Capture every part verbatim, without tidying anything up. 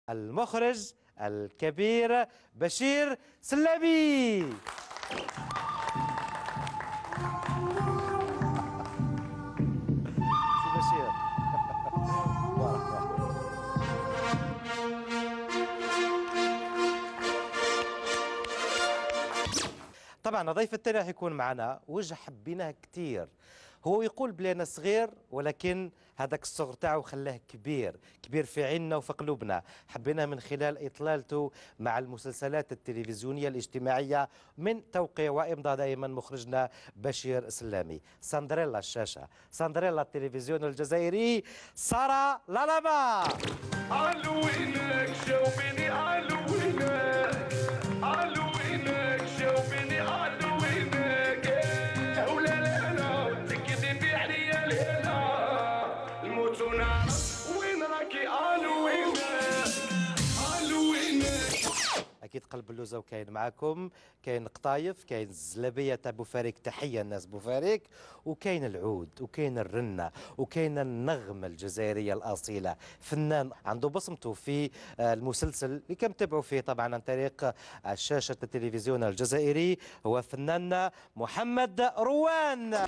المخرج الكبير بشير سلامي. بشير طبعا الضيف الثاني راح يكون معنا وجه حبيناه كثير. هو يقول بلي انا صغير ولكن هذاك الصغر تاعو خلاه كبير كبير في عيننا وفي قلوبنا. حبيناه من خلال اطلالته مع المسلسلات التلفزيونيه الاجتماعيه من توقيع وامضاء دائما مخرجنا بشير سلامي. سندريلا الشاشه، سندريلا التلفزيون الجزائري، سارة لالابا. علوينك جاوبيني علوينك علوينك جاوبيني علوينك ولا لا لا تكذبي عليا الهنا الموت ونار وين راكي علوينك علوينك. اكيد قلب اللوزه وكاين معاكم، كاين قطايف، كاين الزلابيه تاع بوفاريك، تحيه الناس بوفاريك، وكاين العود وكاين الرنه وكاين النغمه الجزائريه الاصيله. فنان عنده بصمته في المسلسل اللي كنتابعوا فيه طبعا عن طريق شاشه التلفزيون الجزائري، هو فناننا محمد روان.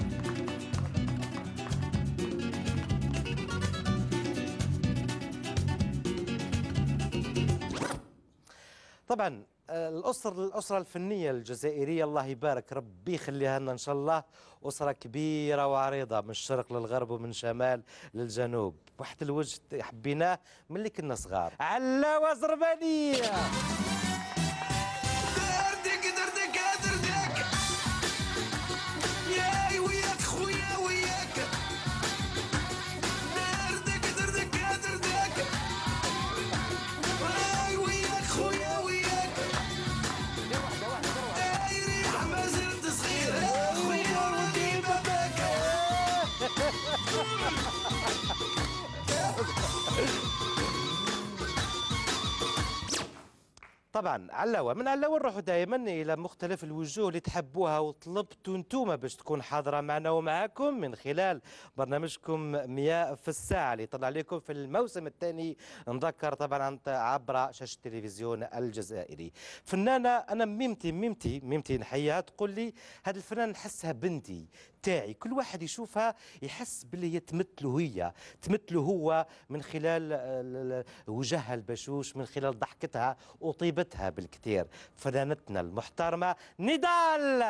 طبعا الأسرة الأسرة الفنية الجزائرية الله يبارك ربي يخليها لنا إن شاء الله، أسرة كبيرة وعريضة من الشرق للغرب ومن شمال للجنوب. واحد الوجه حبيناه من اللي كنا صغار، علاوة زربانية. دردك دردك دردك ياي وياك خويا وياك دردك دردك دردك ياي وياك خويا وياك ياي ريح ما زلت صغير خويا ودي باباك. طبعا علاوة من علاوة نروحوا دائما الى مختلف الوجوه اللي تحبوها وطلبتوا انتم باش تكون حاضره معنا ومعاكم من خلال برنامجكم مياه في الساعه اللي طلع لكم في الموسم الثاني، نذكر طبعا عبر شاشه التلفزيون الجزائري. فنانه انا ميمتي ميمتي ميمتي نحييها، تقول لي هذا الفنان نحسها بنتي تاعي، كل واحد يشوفها يحس باللي هي تمثله، هي تمثله هو من خلال وجهها البشوش، من خلال ضحكتها وطيبتها بالكثير. فنانتنا المحترمة نضال.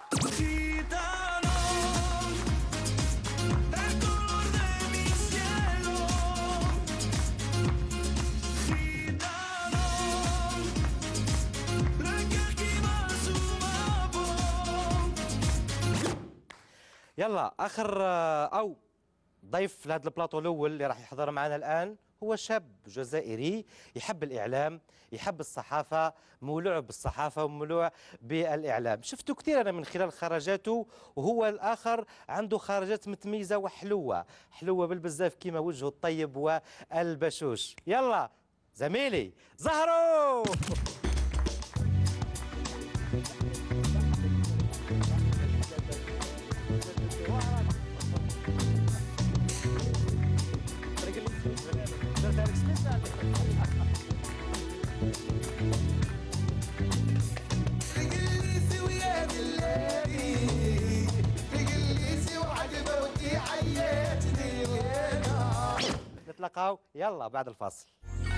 يلا اخر او ضيف لهذا البلاطو الاول اللي راح يحضر معنا الان هو شاب جزائري يحب الإعلام، يحب الصحافة، مولوع بالصحافة ومولوع بالإعلام. شفته كثير أنا من خلال خرجاته، وهو الآخر عنده خرجات متميزة وحلوة حلوة بالبزاف كيما وجهه الطيب والبشوش. يلا زميلي زهرو. نتلاقاو يلا بعد الفاصل.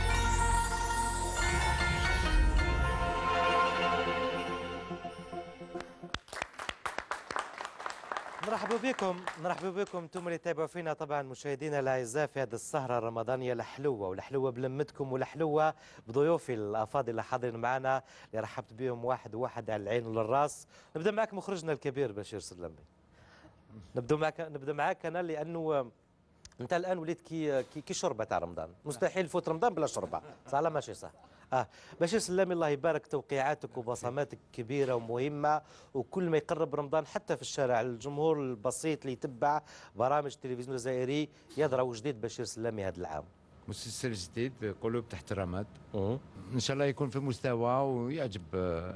نرحبوا بكم نرحبوا بكم انتم اللي تابعوا فينا طبعا مشاهدينا الاعزاء في هذه السهره الرمضانيه الحلوه، والحلوه بلمتكم والحلوه بضيوفي الافاضل اللي حاضرين معنا اللي رحبت بهم واحد واحد على العين والراس. نبدا معك مخرجنا الكبير بشير سلامي. نبدا معك نبدا معك انا لانه انت الان وليت كي كي, كي شوربه تاع رمضان، مستحيل يفوت رمضان بلا شوربه، صح لا ماشي صح؟ اه بشير سلامي الله يبارك، توقيعاتك وبصماتك كبيره ومهمه، وكل ما يقرب رمضان حتى في الشارع الجمهور البسيط اللي يتبع برامج التلفزيون الجزائري يضرب جديد بشير سلامي هذا العام. مسلسل جديد قلوب تحت الرماد، ان شاء الله يكون في مستوى ويعجب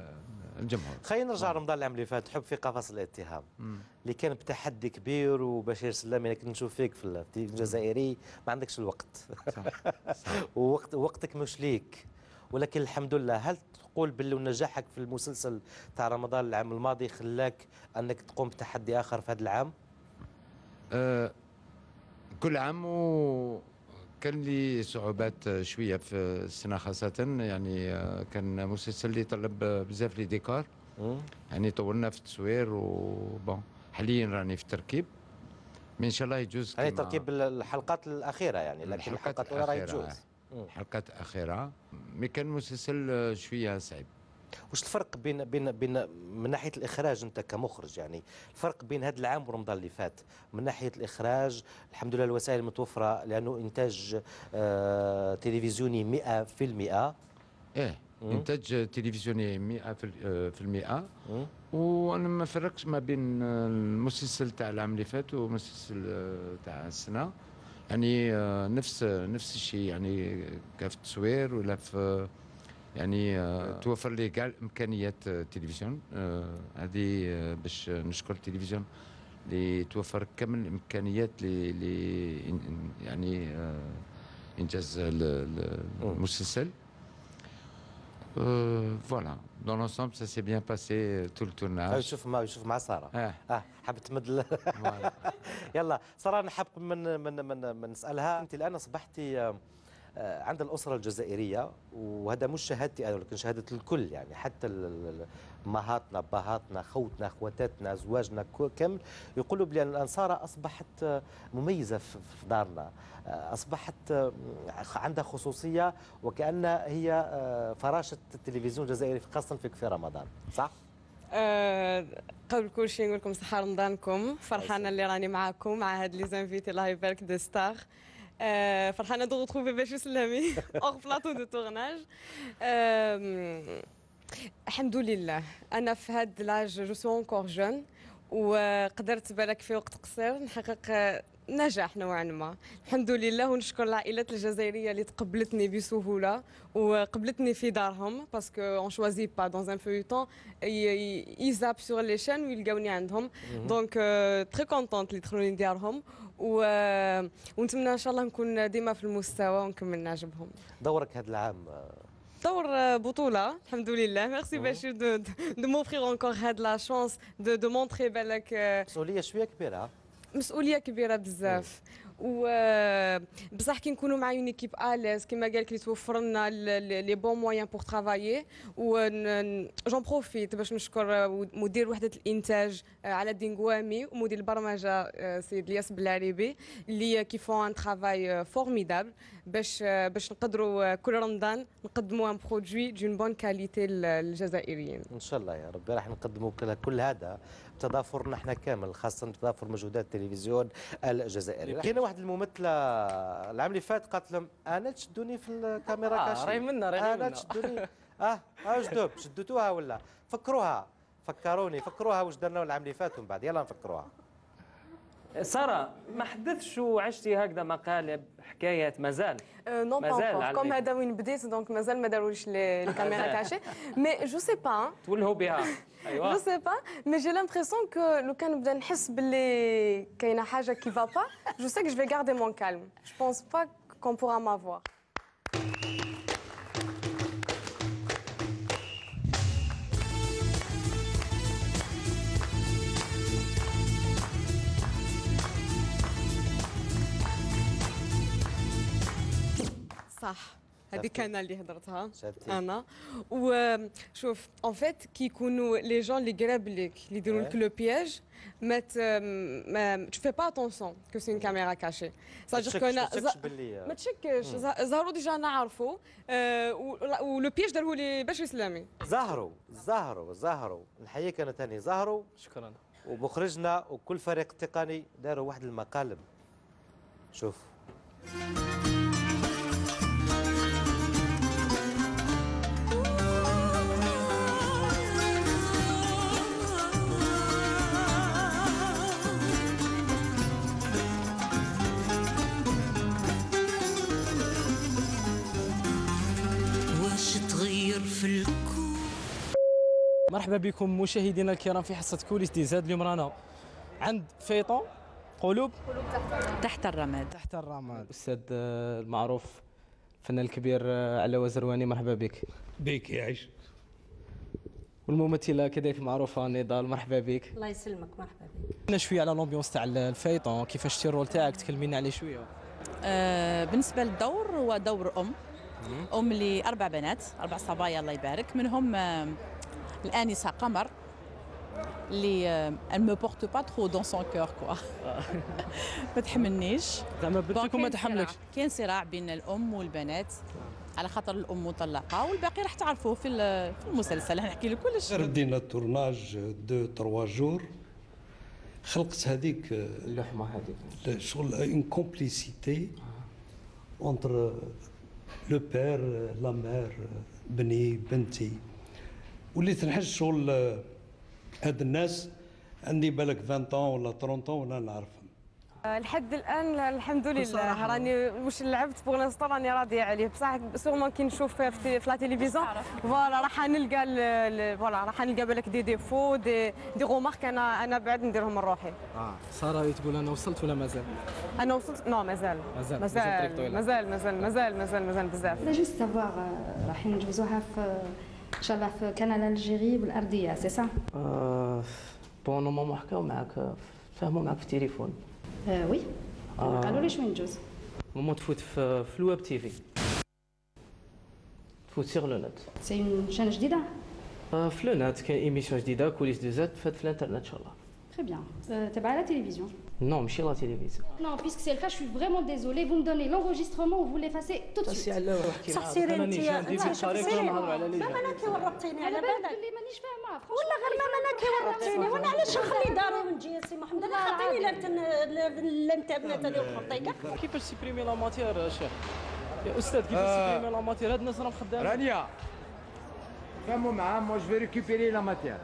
الجمهور. خلينا نرجع رمضان العام اللي فات، حب في قفص الاتهام اللي كان بتحدي كبير، وبشير سلامي كنت نشوف فيك في التلفزيون الجزائري ما عندكش الوقت. صح. صح. ووقت وقتك مش ليك، ولكن الحمد لله. هل تقول باللي نجاحك في المسلسل تاع رمضان العام الماضي خلاك انك تقوم بتحدي اخر في هذا العام؟ أه كل عام وكان لي صعوبات شويه في السنه خاصه، يعني آه، كان مسلسل اللي طلب بزاف لي ديكور، يعني طولنا في التصوير وبون. حاليا راني في التركيب، من ان شاء الله يجوز. يعني تركيب الحلقات الاخيره يعني، لكن الحلقات الاولى راه يجوز. الحلقات الاخيره مي كان مسلسل شويه صعيب. وش الفرق بين بين بين من ناحيه الاخراج انت كمخرج، يعني الفرق بين هذا العام ورمضان اللي فات من ناحيه الاخراج؟ الحمد لله الوسائل متوفره لانه انتاج آه تلفزيوني مئة في المئة. ايه انتاج تلفزيوني مئة في المئة. وانا ما فرقش ما بين المسلسل تاع العام اللي فات والمسلسل تاع السنه، يعني نفس نفس الشيء، يعني كيف التصوير ولا في يعني توفر لي كاع امكانيات التلفزيون هذه. باش نشكر التلفزيون اللي توفر كامل الامكانيات اللي يعني انجاز المسلسل. فوالا دون لونسومبل سا سي بيان باسي تو التورناج. يشوف ما يشوف مع ساره. اه, آه حاب تمد. يلا ساره، نحب من من من من نسالها. انت الان اصبحتي عند الأسرة الجزائرية، وهذا مش شهادتي أنا ولكن شهادة الكل، يعني حتى أمهاتنا باهاتنا خوتنا خواتاتنا أزواجنا كامل يقولوا بلي الأنصارة أصبحت مميزة في دارنا، أصبحت عندها خصوصية وكأنها هي فراشة التلفزيون الجزائري خاصة في في رمضان، صح؟ أه قبل كل شيء نقول لكم صحة رمضانكم، فرحانة اللي راني معاكم مع هاد لي زانفيتي الله يبارك دي ستار. Euh, فرحانه دو retrouver بشير سلامي hors plateau de tournage. euh, الحمد لله انا في هاد لاج جو سو انكور جون، وقدرت بالك في وقت قصير نحقق نجاح نوعا ما الحمد لله. ونشكر العائلات الجزائريه اللي تقبلتني بسهوله وقبلتني في دارهم، باسكو اون شوازي با دون ان فيوتون يزاب سور لي شان ويلقاوني عندهم. دونك تري كونطونت اللي دخلوني ديارهم، و... ونتمنى ان شاء الله نكون ديما في المستوى ونكمل نعجبهم. دورك هذا العام دور بطولة الحمد لله. ميرسي بشير دو دو موفرير انكور هاد لا شانس دو دو مونطري بالك. مسؤولية شوية كبيرة. مسؤولية كبيرة بزاف، و بصح كي نكونوا مع اون ايكيب اليز كيما قال لك اللي توفر لنا لي بون مويان بور ترافايي. و جون بروفيت باش نشكر مدير وحدة الانتاج على الدين قوامي ومدير البرمجة سيد الياس بلعريبي اللي كيفون ان ترافاي فورميدابل باش باش نقدروا كل رمضان نقدموا ان برودوي دون بون كاليتي للجزائريين. ان شاء الله يا ربي راح نقدموا كل هذا بتضافرنا احنا كامل، خاصه بتضافر مجهودات التلفزيون الجزائري. كاينه واحد الممثله العام اللي فات قالت لهم انا تشدوني في الكاميرا آه كاشي، راهي منا راهي انا تشدوني. اه اه جدوب شدتوها ولا فكروها؟ فكروني فكروها واش درنا العام اللي فات ومن بعد يلا نفكروها. سارة ما حدثش وعشتي هكذا مقالب حكايات مازال؟ نو با كوم هذا وين بديت دونك مازال ما داروش الكاميرا كاشي. مي جو سي با تولهوا بها. ايوا جو سي با مي جي لامبريسيون كو لو كان نبدا نحس باللي كاينه حاجه كي فا با جو سي كو جو في غاردي مون كالم. جو بونس با كون بورا مافوار. صح هذيك انا اللي هضرتها انا. وشوف اون فيت كي يكونوا لي جون اللي قراب لك اللي يديروا لك لو بياج ما ما تو في با اتونسيون كو سي اون كاميرا كاشي. صادق كو انا ما تشكش ظهروا ديجا نعرفوا ولو بياج داروا لي باش اسلامي. زهروا زهروا زهروا نحييك انا ثاني زهروا. شكرا. ومخرجنا وكل فريق تقني داروا واحد المقالب. شوف مرحبا بكم مشاهدينا الكرام في حصة كوليس دي زاد. اليوم رانا عند فيطون قلوب تحت الرماد. تحت الرماد. الأستاذ المعروف الفنان الكبير علاوة زرواني، مرحبا بك. بك يعيش. والممثلة كذلك المعروفة نضال، مرحبا بك. الله يسلمك، مرحبا بك. قلنا شوية على لومبيونس تاع الفيطون، كيفاش الرول تاعك، تكلمينا عليه شوية. آه بالنسبة للدور هو دور أم أم لأربع بنات، أربع صبايا الله يبارك، منهم آه الآنسة قمر اللي آه elle me porte pas trop dans son cœur quoi. ما تحملنيش زعما بنتكم ما تحملكش. كاين صراع بين الأم والبنات على خاطر الأم مطلقة، والباقي راح تعرفوه في في المسلسل، نحكي لك كلش. ردينا التورناج دو تروا جور، خلقت هذيك اللحمة هذيك شغل اون كومبليسيتي اونتر لو بير لا مير، بني بنتي، وليت نحس شغل هاد الناس عندي بالك عشرين ولا ثلاثين وانا نعرفهم. لحد الان الحمد لله راني واش لعبت بوغ لانستون راني راضيه عليه، بصح سيغمون كي نشوف في في لا تيليفزيون فوالا راح نلقى فوالا راح نلقى بالك دي ديفو دي دي رومارك انا انا بعد نديرهم من روحي. اه ساره تقول انا وصلت ولا مازال؟ انا وصلت نو مازال مازال مازال مازال مازال مازال مازال مازال بزاف. لا جوست سافوار رايحين نجوزوها في ان شاء الله في كنال الجيري بالارضيه سي سا؟ بون نورمالمون حكاو معاك، فهموا معاك في التليفون. آه وي آه. قالوا لي شوين نجوز مومون تفوت في, في الويب تي في، تفوت سيغ لو نت. سي اون شان جديده؟ آه في لو نت كاين ايميسيون جديده كوليس دو زاد فات في الانترنت ان شاء الله. Très bien. Euh, t'es pas à la télévision? Non, mais chez la télévision. Non, puisque c'est le cas, je suis vraiment désolée. Vous me donnez l'enregistrement ou vous l'effacez tout de suite. صح سيري انت سيري ماما انا كي ورطتيني على بالك اللي مانيش فاهمه ولا غير ماما انا كي ورطتيني وانا علاش نخلي داري ونجي يا سي محمد؟ انا خاطيني الانترنت هذه وخطي كاع. كيفاش سيبريمي لا ماتير شيخ؟ يا استاذ كيفاش سيبريمي لا ماتير؟ هاد الناس راهم خدامين. رانيا فهموا معاه، مو جو في ريكوبيري لا ماتير.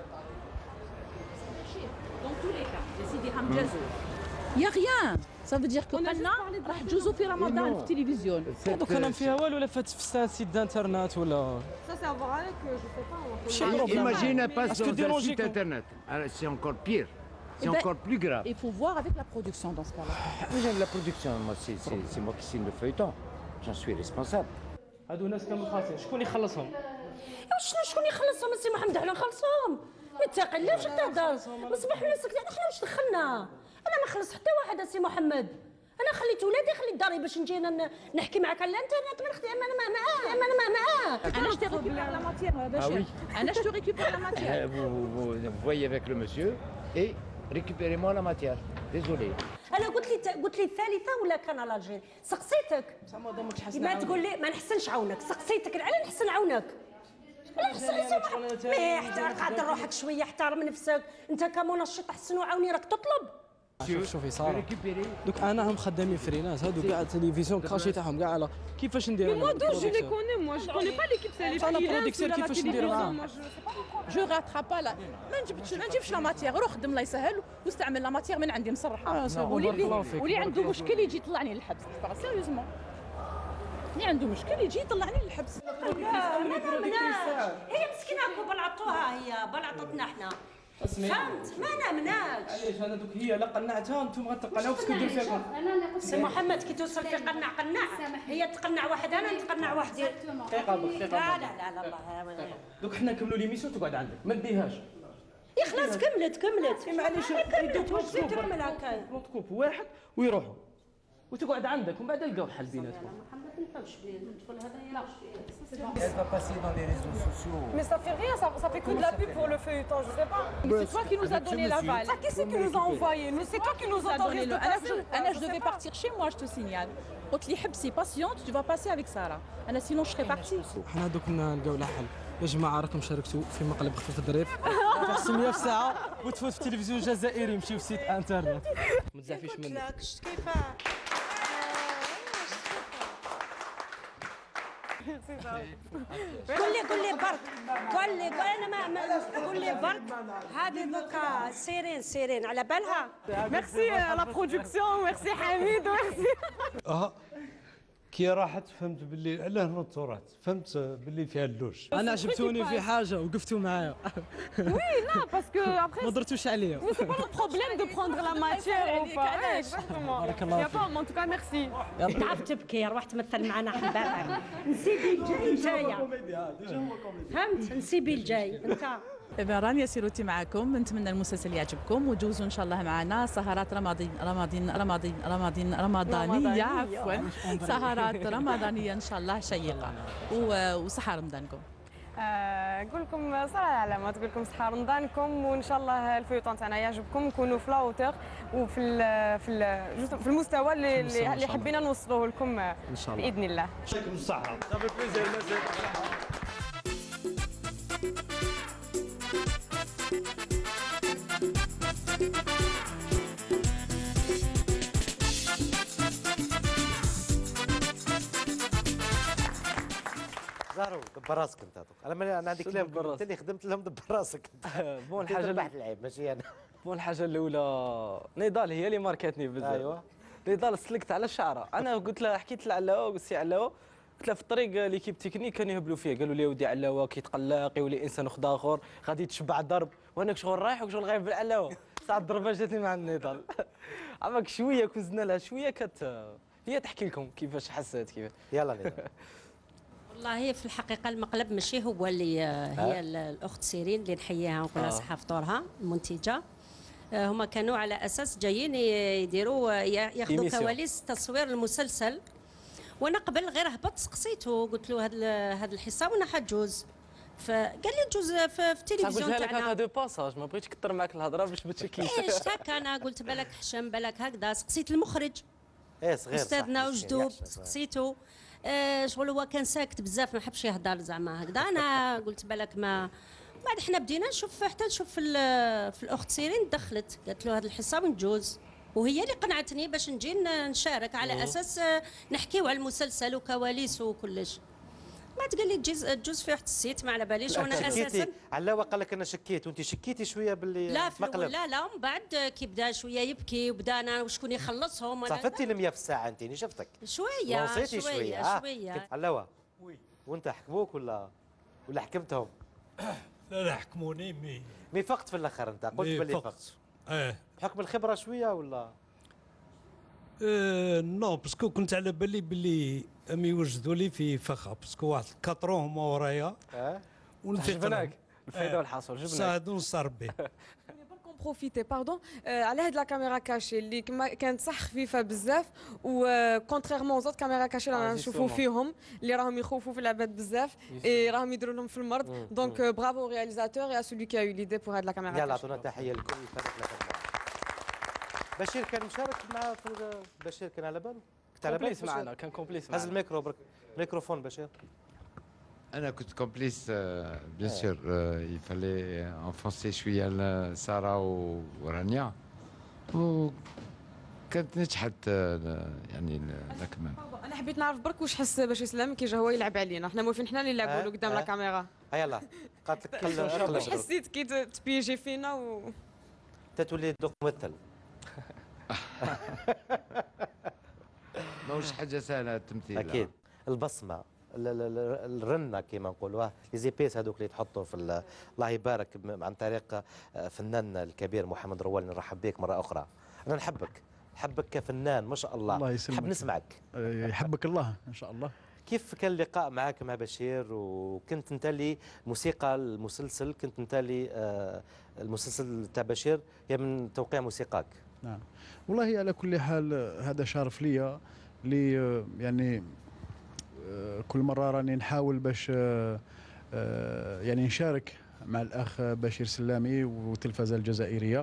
Dans tous les cas, les idées hamjazou. Il y a rien. Ça veut dire que قلنا راح تجوزوا في رمضان في التلفزيون. دوك انا فيها والو ولا فات في سان سيت دانترنت ولا Ça c'est à voir avec je sais pas. شي بروبليم. Imagine un passe Est-ce que sur un déranger site quand- internet. Alors, c'est encore pire. C'est Eh ben, encore plus grave. Il faut voir avec la production dans ce cas-là. Oui, j'aime la production. Moi, c'est- c'est c'est moi qui signe le feuilleton. J'en suis responsable. هادو ناس كانوا خاطئين، شكون يخلصهم؟ شنو شكون يخلصهم السي محمد؟ حنا نخلصهم. متاقل لا واش تهضر؟ ما صباح لنا سكت، حنا واش دخلنا؟ انا ما خلصت حتى واحد السي محمد. انا خليت ولادي خليت داري باش نجي انا نحكي معك على الانترنت، ما نخدم انا ما معاه انا ما معاه. انا جو ريكوبير لا ماتير باش انا جو ريكوبير لا ماتير. Vous, vous, vous voyez avec le monsieur et récupérez-moi la matière. Désolé. انا قلت لي قلت لي الثالثه ولا كان الجيري؟ سقسيتك ما تقول لي ما نحسنش عاونك، سقسيتك على نحسن عاونك. لا نحسن محمد ما احترم، قادر روحك شويه، احترم نفسك انت كمنشط، احسن وعاوني راك تطلب. شوف شوفي ساره دوك انا هم خدامين فريلانس هادو كاع التلفزيون كاشي تاعهم كاع على كيفاش ندير Moi d'où je les connais, moi je connais pas l'équipe, c'est les انا freelances بروديكتور ou la كيفاش ندير معاهم؟ جو راتراب لا ما نجبتش ما نجيبش لا ماتير، روح خدم الله يسهل واستعمل لا ماتير من عندي مصرحه. آه، سي واللي بارك الله فيك، واللي بارك عنده الله مشكل يجي يطلعني للحبس، سيريوزمون اللي عنده مشكل يجي يطلعني للحبس. لا ما نامناش، هي مسكينه هكا بلعطوها، هي بلعطتنا احنا فهمت؟ ما نامناش. علاش انا دوك هي لا قنعتها انتم غتقنعوا باسكو دير فيكم. سي محمد كي توصل في قنع قنع، هي تقنع واحد انا نتقنع وحدي. دقيقه دوك لا دقيقه لا لا لا الله. دوك حنا نكملوا ليميسيون تقعد عندك ما نديهاش. يا خلاص كملت كملت معليش كملت واش زيد تعمل هكا؟ نطكوب واحد ويروحوا وتقعد عندك ومن بعد نلقاو حل بيناتكم. Mais ça fait rien, ça, ça fait que de la pub pour le feuilleton, je sais pas. C'est toi qui nous a donné l'aval. Ça, qui c'est qui nous a envoyé? Nous, c'est toi qui nous autorise de passer. انا je devais partir chez moi, je te signale. قلت لي حبسي باسيونت tu vas passer avec Sarah. انا sinon je serais partie. حنا دوك نلقاو لها حل. يا جماعه راكم شاركتوا في مقلب خفيف الظريف خمسمية في ساعه وتفوت في التلفزيون الجزائري، مشيو في سيت انترنت. ما تزعفيش مني. قول لي قول لي برك قول لي قول انا ما قول لي برك هذه دوكا سيرين سيرين على بالها. Merci à la production, merci Hamid, merci. اه كي راحت فهمت باللي علاه نوض رحت فهمت باللي فيها اللوج. انا عجبتوني في حاجه وقفتوا معايا. وي لا باسكو ابخي ما درتوش عليا. سي با لو بروبليم دو بروندر لا ماتيير او با بارك الله يا فام ان توكا ميرسي. تعرف تبكي روح تمثل معنا حبابك. نسيبي الجاي جايه. فهمت نسيبي الجاي انت. إذا رانيا سيروتي معكم، نتمنى المسلسل يعجبكم وجوزوا ان شاء الله معنا سهرات رمضان رمضان رمضان رمضان رمضانيه عفوا سهرات رمضانيه ان شاء الله شيقه وصحه رمضانكم. نقول لكم صراحه علامات نقول لكم صحه رمضانكم وان شاء الله الفيوطون تاعنا يعجبكم نكونوا في لاوتور وفي ال في ال في المستوى اللي اللي حبينا نوصلوه لكم ان شاء الله باذن الله. يعطيكم الصحه. زهرو دبر راسك انت. انا ما انا عندي كلام قلت لي خدمت لهم دبر راسك. بون الحاجه ربحت العيب ماشي انا. بون الحاجه الاولى نضال هي اللي ماركاتني بزاف. ايوا نضال سلكت على الشعره. انا قلت لها حكيت لعلاوه قلت لها علاوه قلت لها في الطريق ليكيب تكنيك كانوا يهبلوا فيه قالوا لي ودي علاوه كيتقلق يولي انسان اخر اخر غادي تشبع ضرب وانا شغل رايح وشغل غايب بالعلاوه ساعه الضربه جاتني مع النضال. عماك شويه كوزنا لها شويه كت هي تحكي لكم كيفاش حسيت كيف. يلا نضال. والله في الحقيقه المقلب ماشي هو اللي هي الاخت سيرين اللي نحييها ونقول لها صحه فطورها المنتجه. هما كانوا على اساس جايين يديروا ياخذوا كواليس تصوير المسلسل وانا قبل غير هبط سقسيته قلت له هذا هذا الحصه وانا حجوز فقال لي جوز في التلفزيون تاعنا. قلت لك دو باساج ما بغيتش نكثر معك الهضره باش ما تشكيش. ايش هكا انا قلت بالك حشم بالك هكذا سقسيت المخرج. ايه صغير استاذنا وجدوب سقسيته آه شغل هو كان ساكت بزاف ما حبش يهضر زعما هكذا انا قلت بالك ما بعد حنا بدينا نشوف حتى نشوف في, في الاخت سيرين دخلت قالت له هذه الحصه ونجوز وهي اللي قنعتني باش نجي نشارك على اساس نحكيو على المسلسل وكواليس وكلش. ما تقول لي تجوز تجوز في واحد السيت ما على باليش وانا اساسا علاوه قال لك انا شكيت وانت شكيتي شويه باللي لا في الاول لا لا ومن بعد كي بدا شويه يبكي وبدا انا وشكون يخلصهم انا صفتي المية في الساعه انت شفتك شويه شويه شويه, آه. شوية. علاوه وي وانت حكموك ولا ولا حكمتهم؟ لا لا حكموني مي مي فقت في الاخر انت قلت باللي فقت. اه بحكم الخبره شويه ولا؟ أه نو باسكو كنت على بالي باللي ام يوجدوا لي في فخا باسكو واحد كاترو هما ورايا اه جبناك الفايده والحصول جبناك ساعدوا نصار به. بروفيتي باردون على هاد لا كاميرا كاشي اللي كانت صح خفيفه بزاف و كونتريرمون زوت كاميرا كاشي اللي نشوفوا فيهم اللي راهم يخوفوا في العباد بزاف اي راهم يديروا لهم في المرض دونك برافو رياليزاتور يا سولي كي ا يو ليدي بور هاد لا كاميرا. يلا عطونا تحيه لكل فريق الفريق. بشير كان مشارك معاه في بشير كان على باله؟ كنت على بالك معنا كان كومبليس معنا. هز الميكرو برك ميكروفون بشير. انا كنت كومبليس بيان سور يفالي انفونسي شويه ساره ورانيا وكانت نجحت يعني لا كمان. انا حبيت نعرف برك واش حس باش يسلم كي جا هو يلعب علينا حنا موافقين حنا اللي نلعبوا له قدام لا كاميرا. يلا قالت لك واش حسيت كي تبيجي فينا و تتولي دوك ممثل؟ ماهوش حاجه سهله التمثيل. اكيد البصمه الرنه كما نقولوها لي زيبيس هذوك اللي تحطوا في الله يبارك عن طريق فناننا الكبير محمد روال. نرحب بك مره اخرى. انا نحبك نحبك كفنان ما شاء الله. الله يسلمك. نحب نسمعك. يحبك الله ان شاء الله. كيف كان اللقاء معك مع بشير وكنت انت اللي موسيقى المسلسل كنت انت اللي آه المسلسل تاع بشير هي من توقيع موسيقاك؟ نعم والله على كل حال هذا شرف ليا لي يعني كل مرة راني نحاول باش يعني نشارك مع الأخ بشير سلامي والتلفزة الجزائرية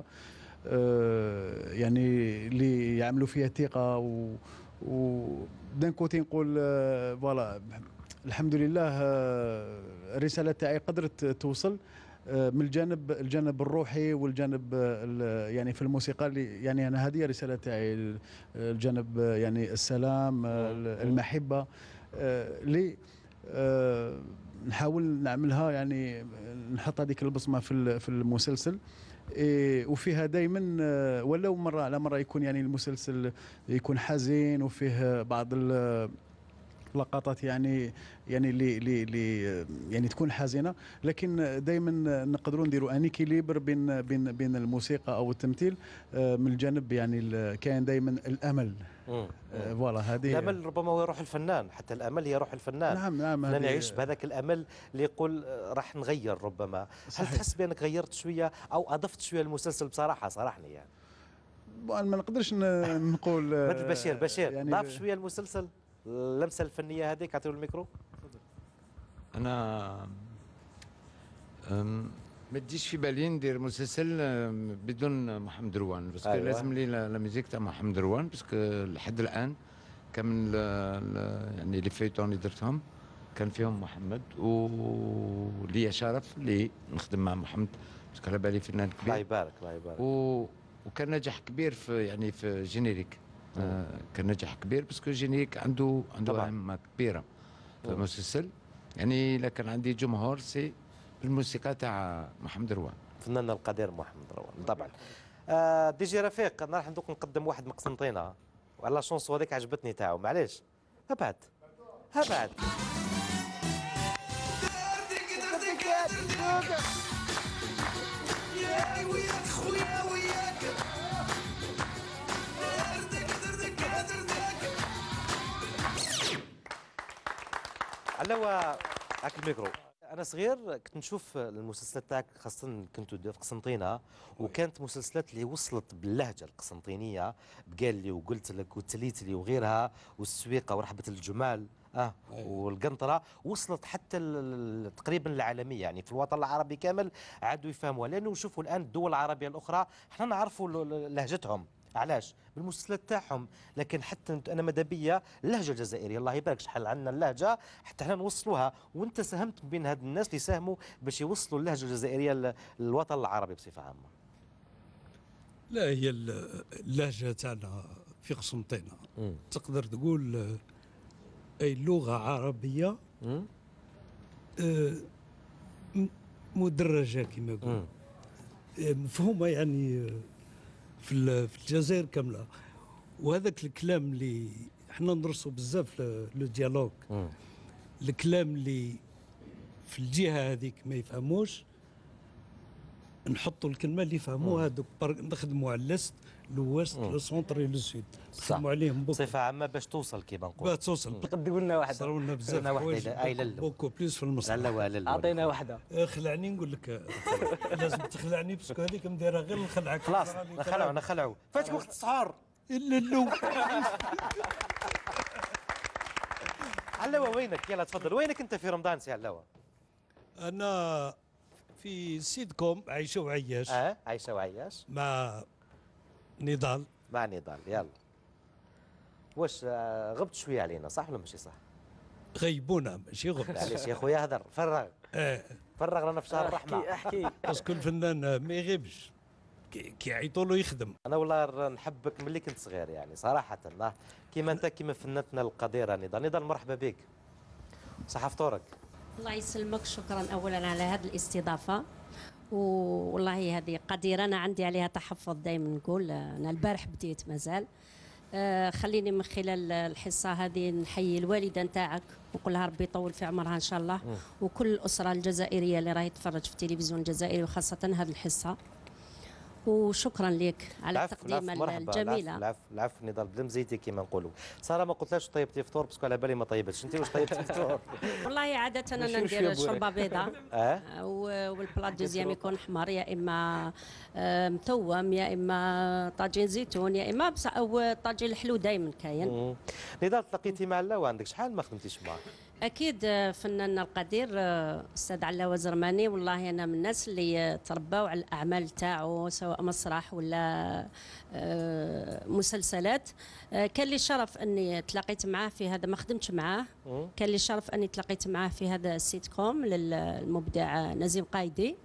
يعني اللي يعملوا فيها ثقة و دان كوتي نقول فوالا الحمد لله الرسالة تاعي قدرت توصل من الجانب الجانب الروحي والجانب يعني في الموسيقى اللي يعني انا هذه رسالة تاعي الجانب يعني السلام المحبة اللي نحاول نعملها يعني نحط هذيك البصمة في في المسلسل وفيها دائما ولو مرة على مرة يكون يعني المسلسل يكون حزين وفيه بعض لقطات يعني يعني اللي اللي اللي يعني تكون حزينه، لكن دائما نقدروا نديروا انيكيليبر بين بين بين الموسيقى او التمثيل من الجانب يعني كاين دائما الامل. فوالا هذه الامل ربما هو روح الفنان، حتى الامل هي روح الفنان. نعم نعم الفنان يعيش بهذاك الامل اللي يقول راح نغير ربما. صحيح. هل تحس بانك غيرت شويه او اضفت شويه المسلسل بصراحه؟ صارحني يعني ما نقدرش نقول مثل بشير بشير يعني ضاف شويه المسلسل اللمسه الفنيه هذيك. اعطيه الميكرو. انا ما تجيش في بالي ندير مسلسل بدون محمد روان، باسكو أيوة. لازم لي لا ميوزيك تاع محمد روان، باسكو لحد الان كامل يعني لي فيتون اللي درتهم كان فيهم محمد، ولي شرف اللي نخدم مع محمد باسكو على بالي فنان كبير. الله يبارك الله يبارك. و... وكان نجاح كبير في يعني في جينيريك. آه كان نجاح كبير باسكو جينيريك عنده عنده عامه كبيره في المسلسل. يعني الا كان عندي جمهور سي بالموسيقى تاع محمد روان، فنان القدير محمد روان طبعا. آه دي جي رفيق، انا راح ندوق نقدم واحد مقسنطينه وعلى شونسو هذيك عجبتني تاعو، معليش ابعد ابعد. يا وياك خويا وياك علاوة هاك الميكرو. انا صغير كنت نشوف المسلسلات تاعك، خاصه كنتوا في قسنطينه، وكانت مسلسلات اللي وصلت باللهجه القسنطينيه، بقال لي وقلت لك وتليت لي وغيرها، والسويقه ورحبه الجمال اه والقنطره، وصلت حتى تقريبا العالميه، يعني في الوطن العربي كامل عادوا يفهموها. لانه شوفوا الان الدول العربيه الاخرى احنا نعرفوا لهجتهم، علاش؟ بالمسلسلات تاعهم. لكن حتى انا ماذا بيا اللهجه الجزائريه، الله يبارك شحال عندنا اللهجه حتى احنا نوصلوها، وانت ساهمت بين هاد الناس اللي ساهموا باش يوصلوا اللهجه الجزائريه للوطن العربي بصفه عامه. لا، هي اللهجه تاعنا في قسنطينه تقدر تقول اي لغه عربيه آه مدرجه كما يقول، مفهومه يعني في في الجزائر كامله. وهذاك الكلام اللي احنا ندرسوا بزاف لو ديالوج، الكلام اللي في الجهه هذيك ما يفهموش نحطوا الكلمه اللي يفهموها هذوك، نخدموا على اللست لوست لو سونتر لو سود، نخدموا عليهم بصفه عامه باش توصل كيما نقول. باش توصل تقدروا لنا واحده، صاروا لنا بزاف حوايج بوكو بليس في المصنع. لا لا لا اعطينا واحده. خلعني نقول لك لازم تخلعني باسكو هذيك مديرها غير نخلعك. خلاص نخلعوا نخلعوا فاتك وقت السحور. الا اللو علاوة وينك؟ يلا تفضل. وينك انت في رمضان سي علاوة؟ انا في سيت كوم عايشه وعياش. اه عايشه وعياش مع نضال. مع نضال. يلا واش آه غبت شويه علينا صح ولا ماشي صح؟ غيبونا ماشي غبت. معليش يا خويا هدر فرغ. اه فرغ لنا في شهر الرحمه. احكي احكي باسكو الفنان ما يغيبش كيعيطوا له يخدم. انا والله نحبك ملي كنت صغير يعني صراحه، كيما انت كيما فنتنا القديره نضال. نضال مرحبا بك، صحة فطورك. الله يسلمك، شكرا اولا على هذه الاستضافه. والله هذه قديره انا عندي عليها تحفظ، دائما نقول انا البارح بديت مازال. آه خليني من خلال الحصه هذه نحيي الوالده نتاعك ونقول لها ربي يطول في عمرها ان شاء الله، وكل الاسره الجزائريه اللي راهي تتفرج في التلفزيون الجزائري، وخاصه هذه الحصه. وشكرا لك على التقديمه الجميله. العفو العفو نضال بلا مزيتي كيما نقولوا. ساره ما قلتلاش طيبتي فطور باسكو على بالي ما طيبتش. انت واش طيبتي فطور؟ والله عاده انا ندير شوربه بيضاء والبلاط دوزيام يكون حمر، يا اما متوم، يا اما طاجين زيتون، يا اما او طاجين الحلو دائما كاين. نضال تلاقيتي مع علاوة عندك شحال ما خدمتيش معاه؟ اكيد فناننا القدير استاذ علاوة زرماني، والله انا من الناس اللي ترباو على الاعمال تاعو سواء مسرح ولا مسلسلات. كان لي شرف اني تلاقيت معاه في هذا، ما خدمتش معاه، كان لي شرف اني تلاقيت معاه في هذا السيت كوم للمبدع نزيم قايدي.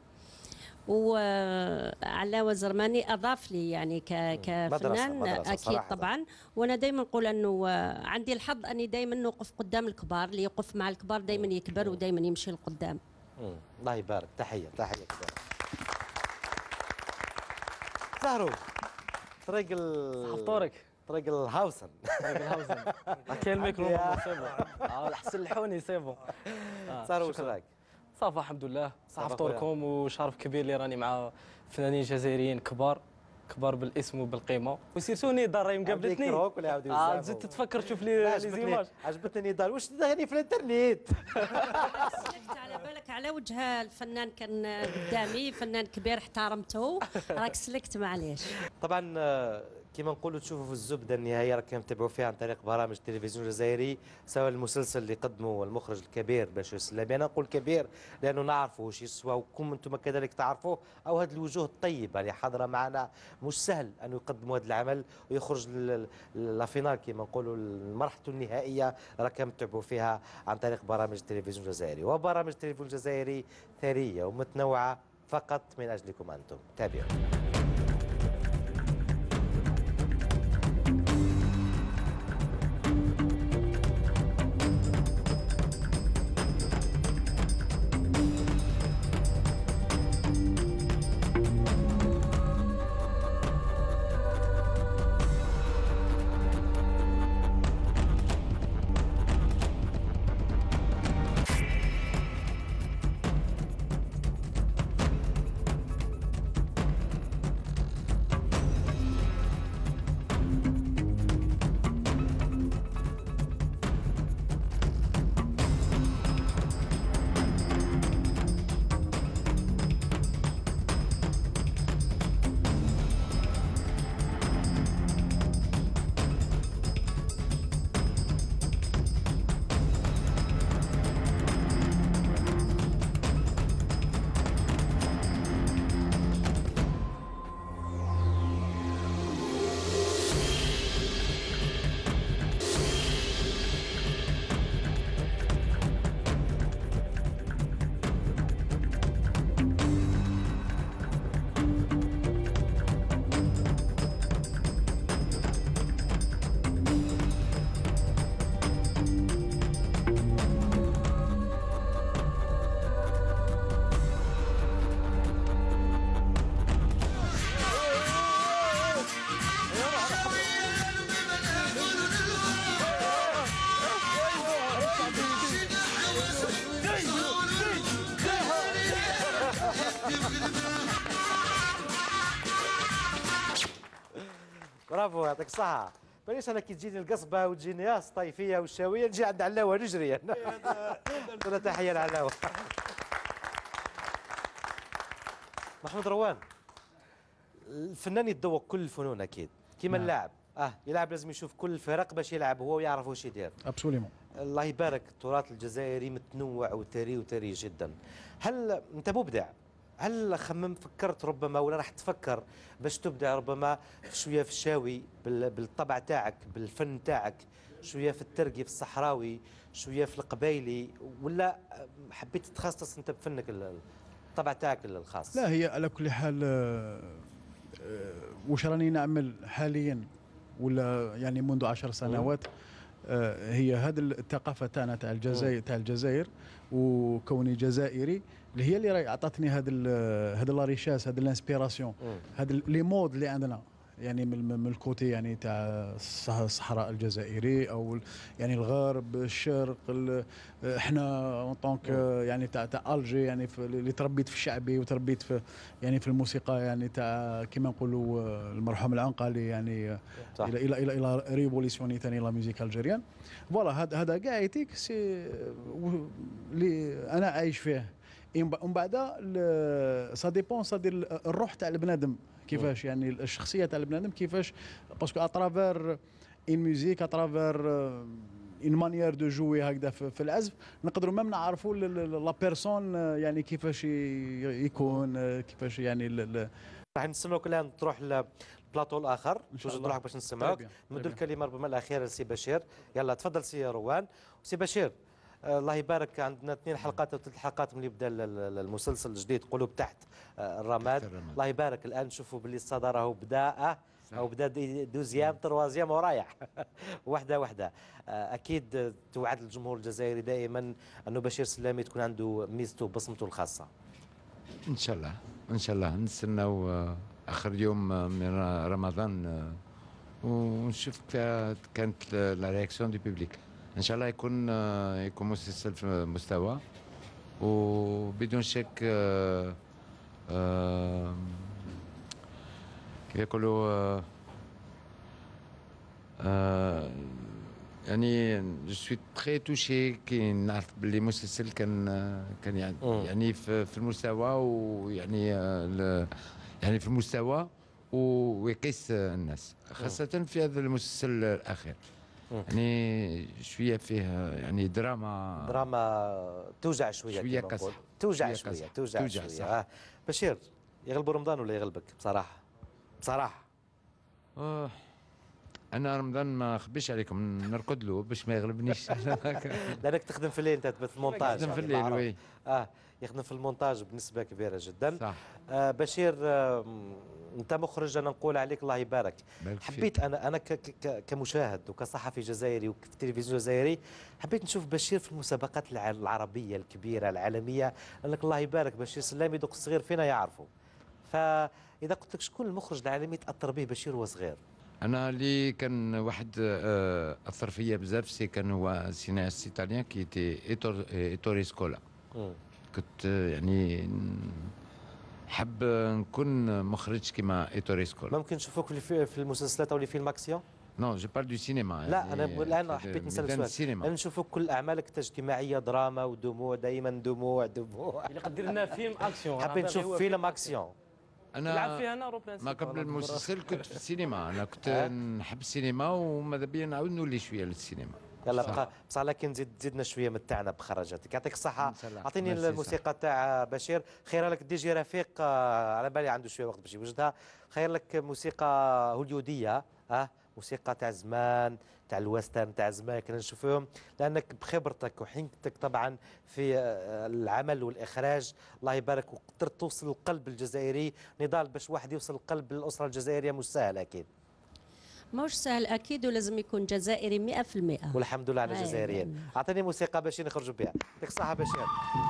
وعلاوة زرماني اضاف لي يعني كفنان مدرسة مدرسة اكيد طبعا. وانا دائما نقول انه عندي الحظ اني دائما نوقف قدام الكبار، اللي يوقف مع الكبار دائما يكبر ودائما يمشي لقدام. الله يبارك. تحيه تحيه كبار. زهرو طريق ال... فطورك طريق الهاوسن. طريق الهاوسن. كاين الميكرو سي بون. اه حسن الحوني سي بون. صار واش راك؟ صافا الحمد لله، صح صافا فطوركم وشرف كبير اللي راني مع فنانين جزائريين كبار كبار بالاسم وبالقيمه وسيرتو نضال راهي مقابلتني. يكروك ولا يعاودوا اه تزيد تتفكر تشوف لي لي زيماج. عجبتني نضال واش تدهني في الانترنت. سلكت على بالك على وجه الفنان كان قدامي فنان كبير احترمته راك سلكت معليش. طبعا كما نقولوا تشوفوا في الزبده النهائيه راكم تتابعوا فيها عن طريق برامج التلفزيون الجزائري، سواء المسلسل اللي قدمه المخرج الكبير بشير السلامي. انا نقول كبير لانه نعرفوا واش يسوى وكم انتم كذلك تعرفوه، او هذه الوجوه الطيبه اللي حاضره معنا. مش سهل انه يقدموا هذا العمل ويخرج لافينال كما نقولوا مرحلته النهائيه راكم تتابعوا فيها عن طريق برامج التلفزيون الجزائري. وبرامج التلفزيون الجزائري ثريه ومتنوعه فقط من اجلكم انتم. تابعوا. برافو يعطيك الصحة. بلاش انا كي تجيني القصبة وتجيني يا الطيفية والشاوية نجي عند علاوة نجري. انا تحية لعلاوة. محمود روان، الفنان يتذوق كل الفنون اكيد كيما نعم. اللاعب اه يلعب لازم يشوف كل الفرق باش يلعب هو ويعرف واش يدير. ابسوليمون. الله يبارك التراث الجزائري متنوع وثري وثري جدا. هل انت مبدع؟ هل خمم فكرت ربما ولا راح تفكر باش تبدع ربما شويه في الشاوي بالطبع تاعك بالفن تاعك، شويه في الترقي في الصحراوي، شويه في القبايلي، ولا حبيت تتخصص انت بفنك الطبع تاعك الخاص؟ لا هي على كل حال آه، آه، واش راني نعمل حاليا ولا يعني منذ عشر سنوات آه، هي هذه الثقافه تاعنا تاع الجزائر تاع الجزائر وكوني جزائري اللي هي اللي راهي عطاتني هذا هذا لا ريشاس هذا الانسبيراسيون هذا لي مود اللي عندنا يعني من من الكوتي يعني تاع الصحراء الجزائري او يعني الغرب الشرق احنا اون طونك يعني تاع تاع الجي يعني اللي تربيت في الشعبي وتربيت في يعني في الموسيقى يعني تاع كيما نقولوا المرحوم العنقلي يعني صح. الى الى الى الى ريفوليسيوني ثاني لا ميوزيك الجيريان فوالا هذا هذا كاع يتيك سي اللي انا عايش فيه ومن بعد سا ديبون صدير الروح تاع البنادم كيفاش يعني الشخصيه تاع البنادم كيفاش باسكو اترافير اون ميوزيك اترافير اون مانيير دو جوي هكذا في العزف نقدروا ميم نعرفوا لا بيرسون يعني كيفاش يكون كيفاش يعني راح نستناوك الان تروح للبلاطو الاخر توجد روحك باش نسمعوك نمدوا الكلمه ربما الاخيره لسي بشير. يلا تفضل سي روان. سي بشير الله يبارك عندنا اثنين حلقات او ثلاث حلقات من يبدا المسلسل الجديد قلوب تحت الرماد. الله يبارك الان نشوفوا باللي الصدى راهو بدا او بدا دوزيام تروازيام ورايح وحده وحده. اكيد توعد الجمهور الجزائري دائما انه بشير سلامي تكون عنده ميزته وبصمته الخاصه. ان شاء الله ان شاء الله نستناو اخر يوم من رمضان ونشوف كيف كانت لا رياكسيون دو بيبليك. ان شاء الله يكون آه، يكون مسلسل في مستوى، وبدون شك آه، آه، كيف يقولوا آه، آه، يعني جو سوي تري توشي كي نعرف باللي مسلسل كان كان يعني, يعني في, في المستوى، ويعني آه، ل- يعني في المستوى و- ويقيس الناس، خاصة في هذا المسلسل الأخير. يعني شوية فيه يعني دراما دراما توجع شويه شوية كما قصح. نقول. توجع شوية شويه قصح. توجع, توجع، شويه صح. آه. بشير، يغلبوا رمضان ولا يغلبك بصراحه؟ بصراحه آه أنا رمضان ما نخبيش عليكم نرقد له باش ما يغلبنيش. لانك تخدم في الليل، انت في المونتاج. نخدم في يعني الليل، بعرف. وي. اه يخدم في المونتاج بنسبه كبيره جدا. صح. آه بشير، آه انت مخرج، انا نقول عليك الله يبارك. بارك فيك. حبيت انا انا ك ك كمشاهد وكصحفي جزائري وفي التلفزيون الجزائري، حبيت نشوف بشير في المسابقات الع- العربيه الكبيره العالميه، لانك الله يبارك بشير سلامي دوك الصغير فينا يعرفوا. فاذا قلت لك شكون المخرج العالمي تاثر به بشير وهو صغير؟ انا اللي كان واحد آه، اثر فيا بزاف سي كان هو سيناست ايطاليان كي تي ايتور ايتوري سكولا. مم. كنت آه، يعني حب نكون مخرج كيما ايتوري سكولا. ممكن نشوفوك في الفي- في المسلسلات او لي فيلم اكسيون؟ نو جو بار دو سينما. لا انا بقول- الان في حبيت نسال ميدان سؤال. السينما. انا نشوفك كل اعمالك اجتماعيه، دراما ودموع، دائما دموع دموع. اللي قدر لنا فيلم اكسيون. حبيت نشوف فيلم اكسيون. نلعب فيها انا روبلان ما قبل المسلسل كنت في السينما. انا كنت آه. نحب السينما، وماذا بيا نعاود نولي شويه للسينما. يلا صح. بقى بصح لكن زيد زيدنا شويه متعنا بخرجاتك، يعطيك الصحه. سلام. اعطيني ميرسي الموسيقى تاع بشير. خير لك دي جي رفيق، آه، على بالي عنده شويه وقت باش يوجدها. خير لك موسيقى هوليوديه، اه موسيقى تاع زمان، تاع الويسترن تاع زمان كنا نشوفوهم، لانك بخبرتك وحنكتك طبعا في آه، العمل والاخراج الله يبارك، وقدرت توصل للقلب الجزائري. نضال باش واحد يوصل لقلب الاسره الجزائريه مش سهل اكيد. ماهوش سهل اكيد، ولازم يكون جزائري مئة في المئة. والحمد لله على أيوة. الجزائريين. اعطيني موسيقى باش نخرجوا بها. يعطيك الصحه بشير.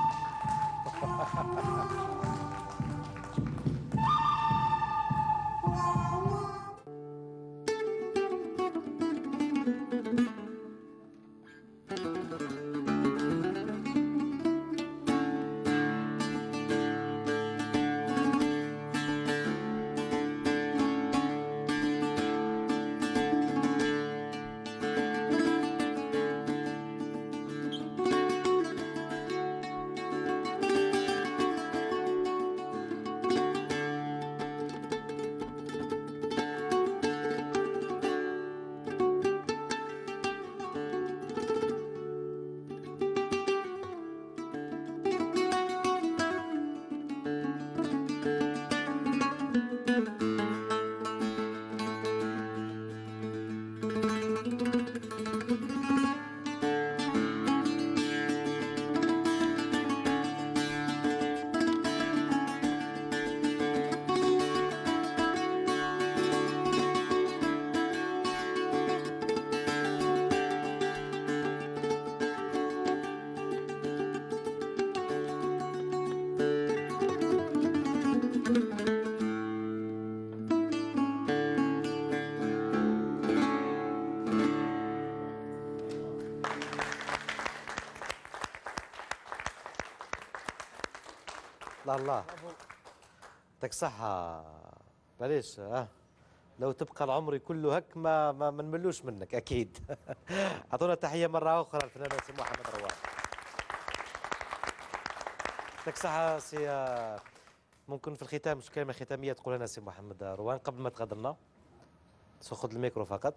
الله الله يعطيك صحة. معليش اه لو تبقى العمر كله هك ما ما ما نملوش منك اكيد. اعطونا تحية مرة أخرى الفنان سي محمد روان. يعطيك صحة سي. آه، ممكن في الختام مش كلمة ختامية تقول لنا سي محمد روان قبل ما تغادرنا؟ خذ الميكرو فقط.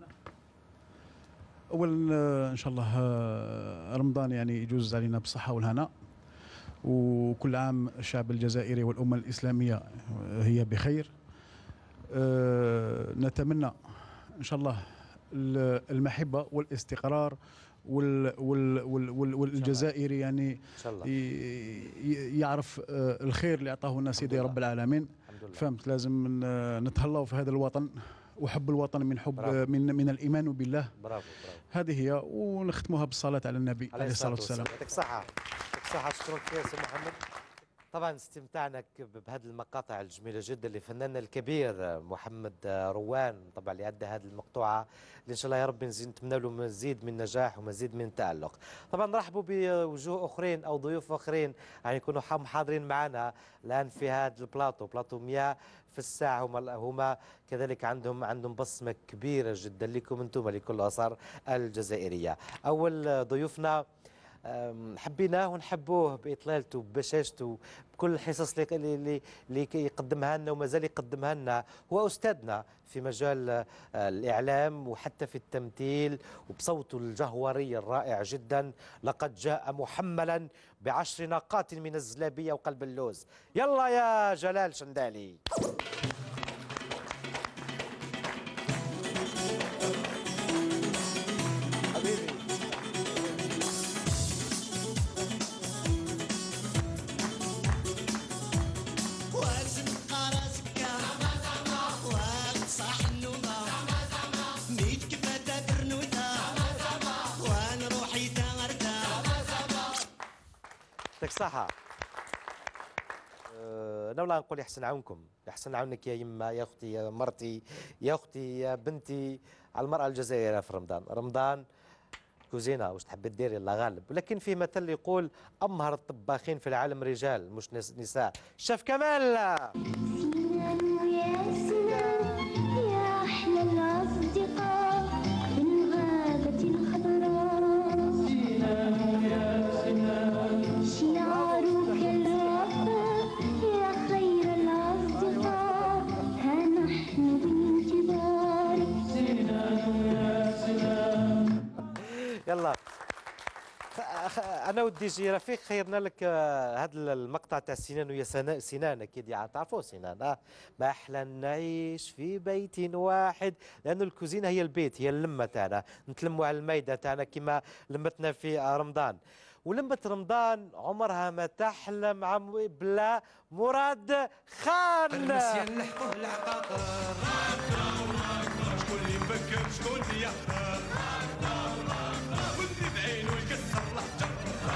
اولا آه، ان شاء الله آه، رمضان يعني يجوز علينا بالصحه والهناء، وكل عام الشعب الجزائري والامه الاسلاميه هي بخير. آه، نتمنى ان شاء الله المحبه والاستقرار وال وال وال وال والجزائري يعني إن شاء الله. ي- يعرف آه، الخير اللي اعطاه لنا سيدي رب العالمين. فهمت، لازم ن- نتهلاو في هذا الوطن، وحب الوطن من حب برافو. من من الايمان بالله. برافو برافو. هذه هي، ونختموها بالصلاه على النبي عليه الصلاه والسلام. يعطيك صحة. يعطيك صحة. شكرا كثير سي محمد. طبعا استمتعنا بهذه المقاطع الجميله جدا لفناننا الكبير محمد روان، طبعا اللي ادى هذه المقطوعه اللي ان شاء الله يا رب نزيد نتمنى له مزيد من نجاح ومزيد من تالق. طبعا نرحبوا بوجوه اخرين او ضيوف اخرين يعني يكونوا حاضرين معنا الان في هذا البلاطو، بلاطو مياه في الساعه، هما هما كذلك عندهم عندهم بصمه كبيره جدا لكم انتم لكل الاسر الجزائريه. اول ضيوفنا حبيناه ونحبوه باطلالته ببشاشته بكل الحصص اللي اللي اللي يقدمها لنا ومازال يقدمها لنا. هو استاذنا في مجال الاعلام وحتى في التمثيل، وبصوته الجهوري الرائع جدا. لقد جاء محملا بعشر ناقات من الزلابيه وقلب اللوز. يلا يا جلال شندالي. يعطيك الصحة. أه نولا نقول يحسن عونكم، يحسن عونك يا يما، يا اختي، يا مرتي، يا اختي، يا بنتي، على المرأة الجزائرية في رمضان. رمضان كوزينة واش تحب ديري الله غالب، ولكن في مثل يقول أمهر الطباخين في العالم رجال مش نساء. شيف كمال. يلا انا ودي جي رفيق خيرنا لك هذا المقطع تاع سنان ويا سنان، اكيد يعني تعرفوا سنان. اه ما احلى نعيش في بيت واحد، لانه الكوزينه هي البيت، هي اللمه تاعنا، نتلموا على الميده تاعنا كما لمتنا في رمضان. ولمة رمضان عمرها ما تحلم عم بلا مراد خان. المسيان لحقوه العقاقر، شكون اللي مبكر شكون اللي يحرق، واللي بعينه يكسر الحجر،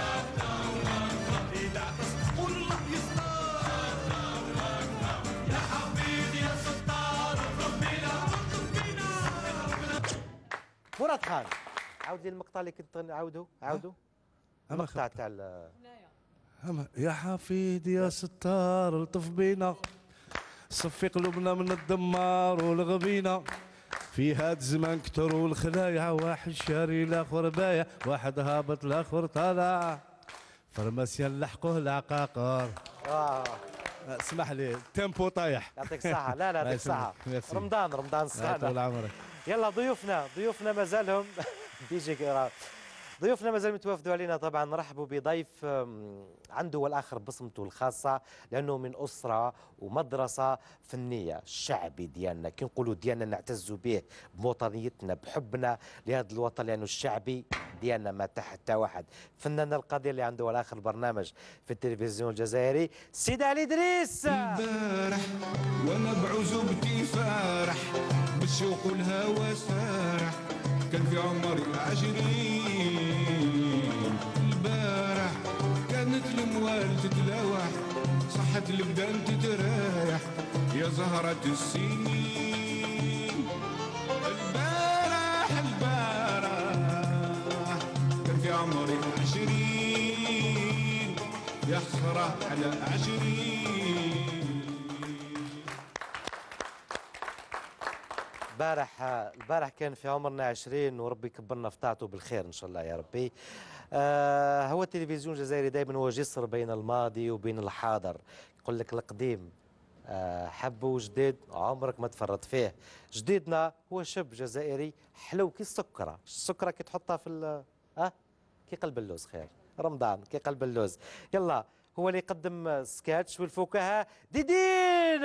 يدعس تقول الله يستر، يا حفيظ يا ستار ربنا ربنا. مراد خان عاود لي المقطع اللي كنت نعاودو عاودو المقطع تاع يا حفيد يا ستار الطف بينا، صفي قلوبنا من الدمار والغبينه، في هاد الزمان كتروا الخلايا، واحد شاري الاخر بايع، واحد هابط الاخر طالع، فرماسيان لحقوه العقاقر. اه اسمح لي التيمبو طايح. يعطيك الصحة. لا لا يعطيك الصحة. رمضان رمضان الصحة. طول عمرك. يلا ضيوفنا ضيوفنا مازالهم ديجي ضيوفنا مازال متوافدوا علينا. طبعا نرحبوا بضيف عنده والاخر بصمته الخاصه، لانه من اسره ومدرسه فنيه الشعبي ديالنا، كي نقولوا ديالنا نعتز به بوطنيتنا بحبنا لهذا الوطن، لانه الشعبي ديالنا ما تحت حتى واحد. فنان القضيه اللي عنده والاخر برنامج في التلفزيون الجزائري، سيد علي ادريس. البارح وانا بعزوبتي فارح، بالشوق والهوى سارح، كان في عمري عشرين. البارح كانت الموال تتلاوح، صحت البدان تترايح، يا زهرة السنين. البارح البارح كان في عمري عشرين، يا خسرة على عشرين. البارح البارح كان في عمرنا عشرين، وربي يكبرنا في طاعته بالخير ان شاء الله يا ربي. آه هو التلفزيون الجزائري دائما هو جسر بين الماضي وبين الحاضر. يقول لك القديم آه حب وجديد عمرك ما تفرط فيه. جديدنا هو شاب جزائري حلو كي السكره، السكره كي تحطها في اه كي قلب اللوز. خير رمضان كي قلب اللوز. يلا هو اللي يقدم سكاتش والفكاهه ديدين.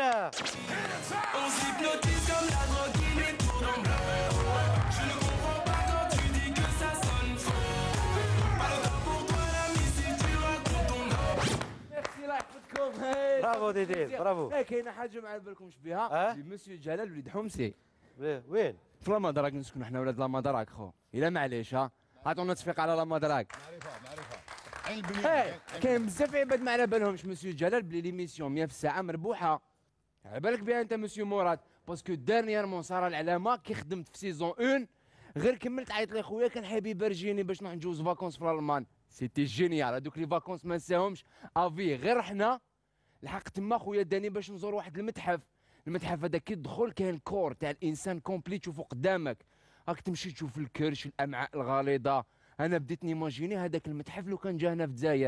برافو ديدين برافو. كاينه حاجه ما على بالكمش بها، مسيو جلال وليد حمصي. وين؟ في لامادراك نسكنوا حنا ولاد لامادراك خو، الا معليش ها عطونا تصفيق على لامادراك. معرفه معرفه. هاي كاين بزاف عباد ما على بالهمش مسيو جلال بلي ليميسيون مية في الساعه مربوحه. على بالك بها انت مسيو مراد باسكو دارنييرمون صار العلامه كي خدمت في سيزون واحد غير كملت عيط لي خويا كان حابب يبرجيني باش نروح نجوز فاكونس في الالمان. سيتي جينيال هذوك لي فاكونس ما نساهمش افي. غير رحنا الحق تما خويا داني باش نزور واحد المتحف. المتحف هذا كي تدخل كاين كور تاع الانسان كومبلي تشوفو قدامك. راك تمشي تشوف الكرش الامعاء الغليظه. انا بديت نيماجيني هذاك المتحف لو كان جا هنا في الجزائر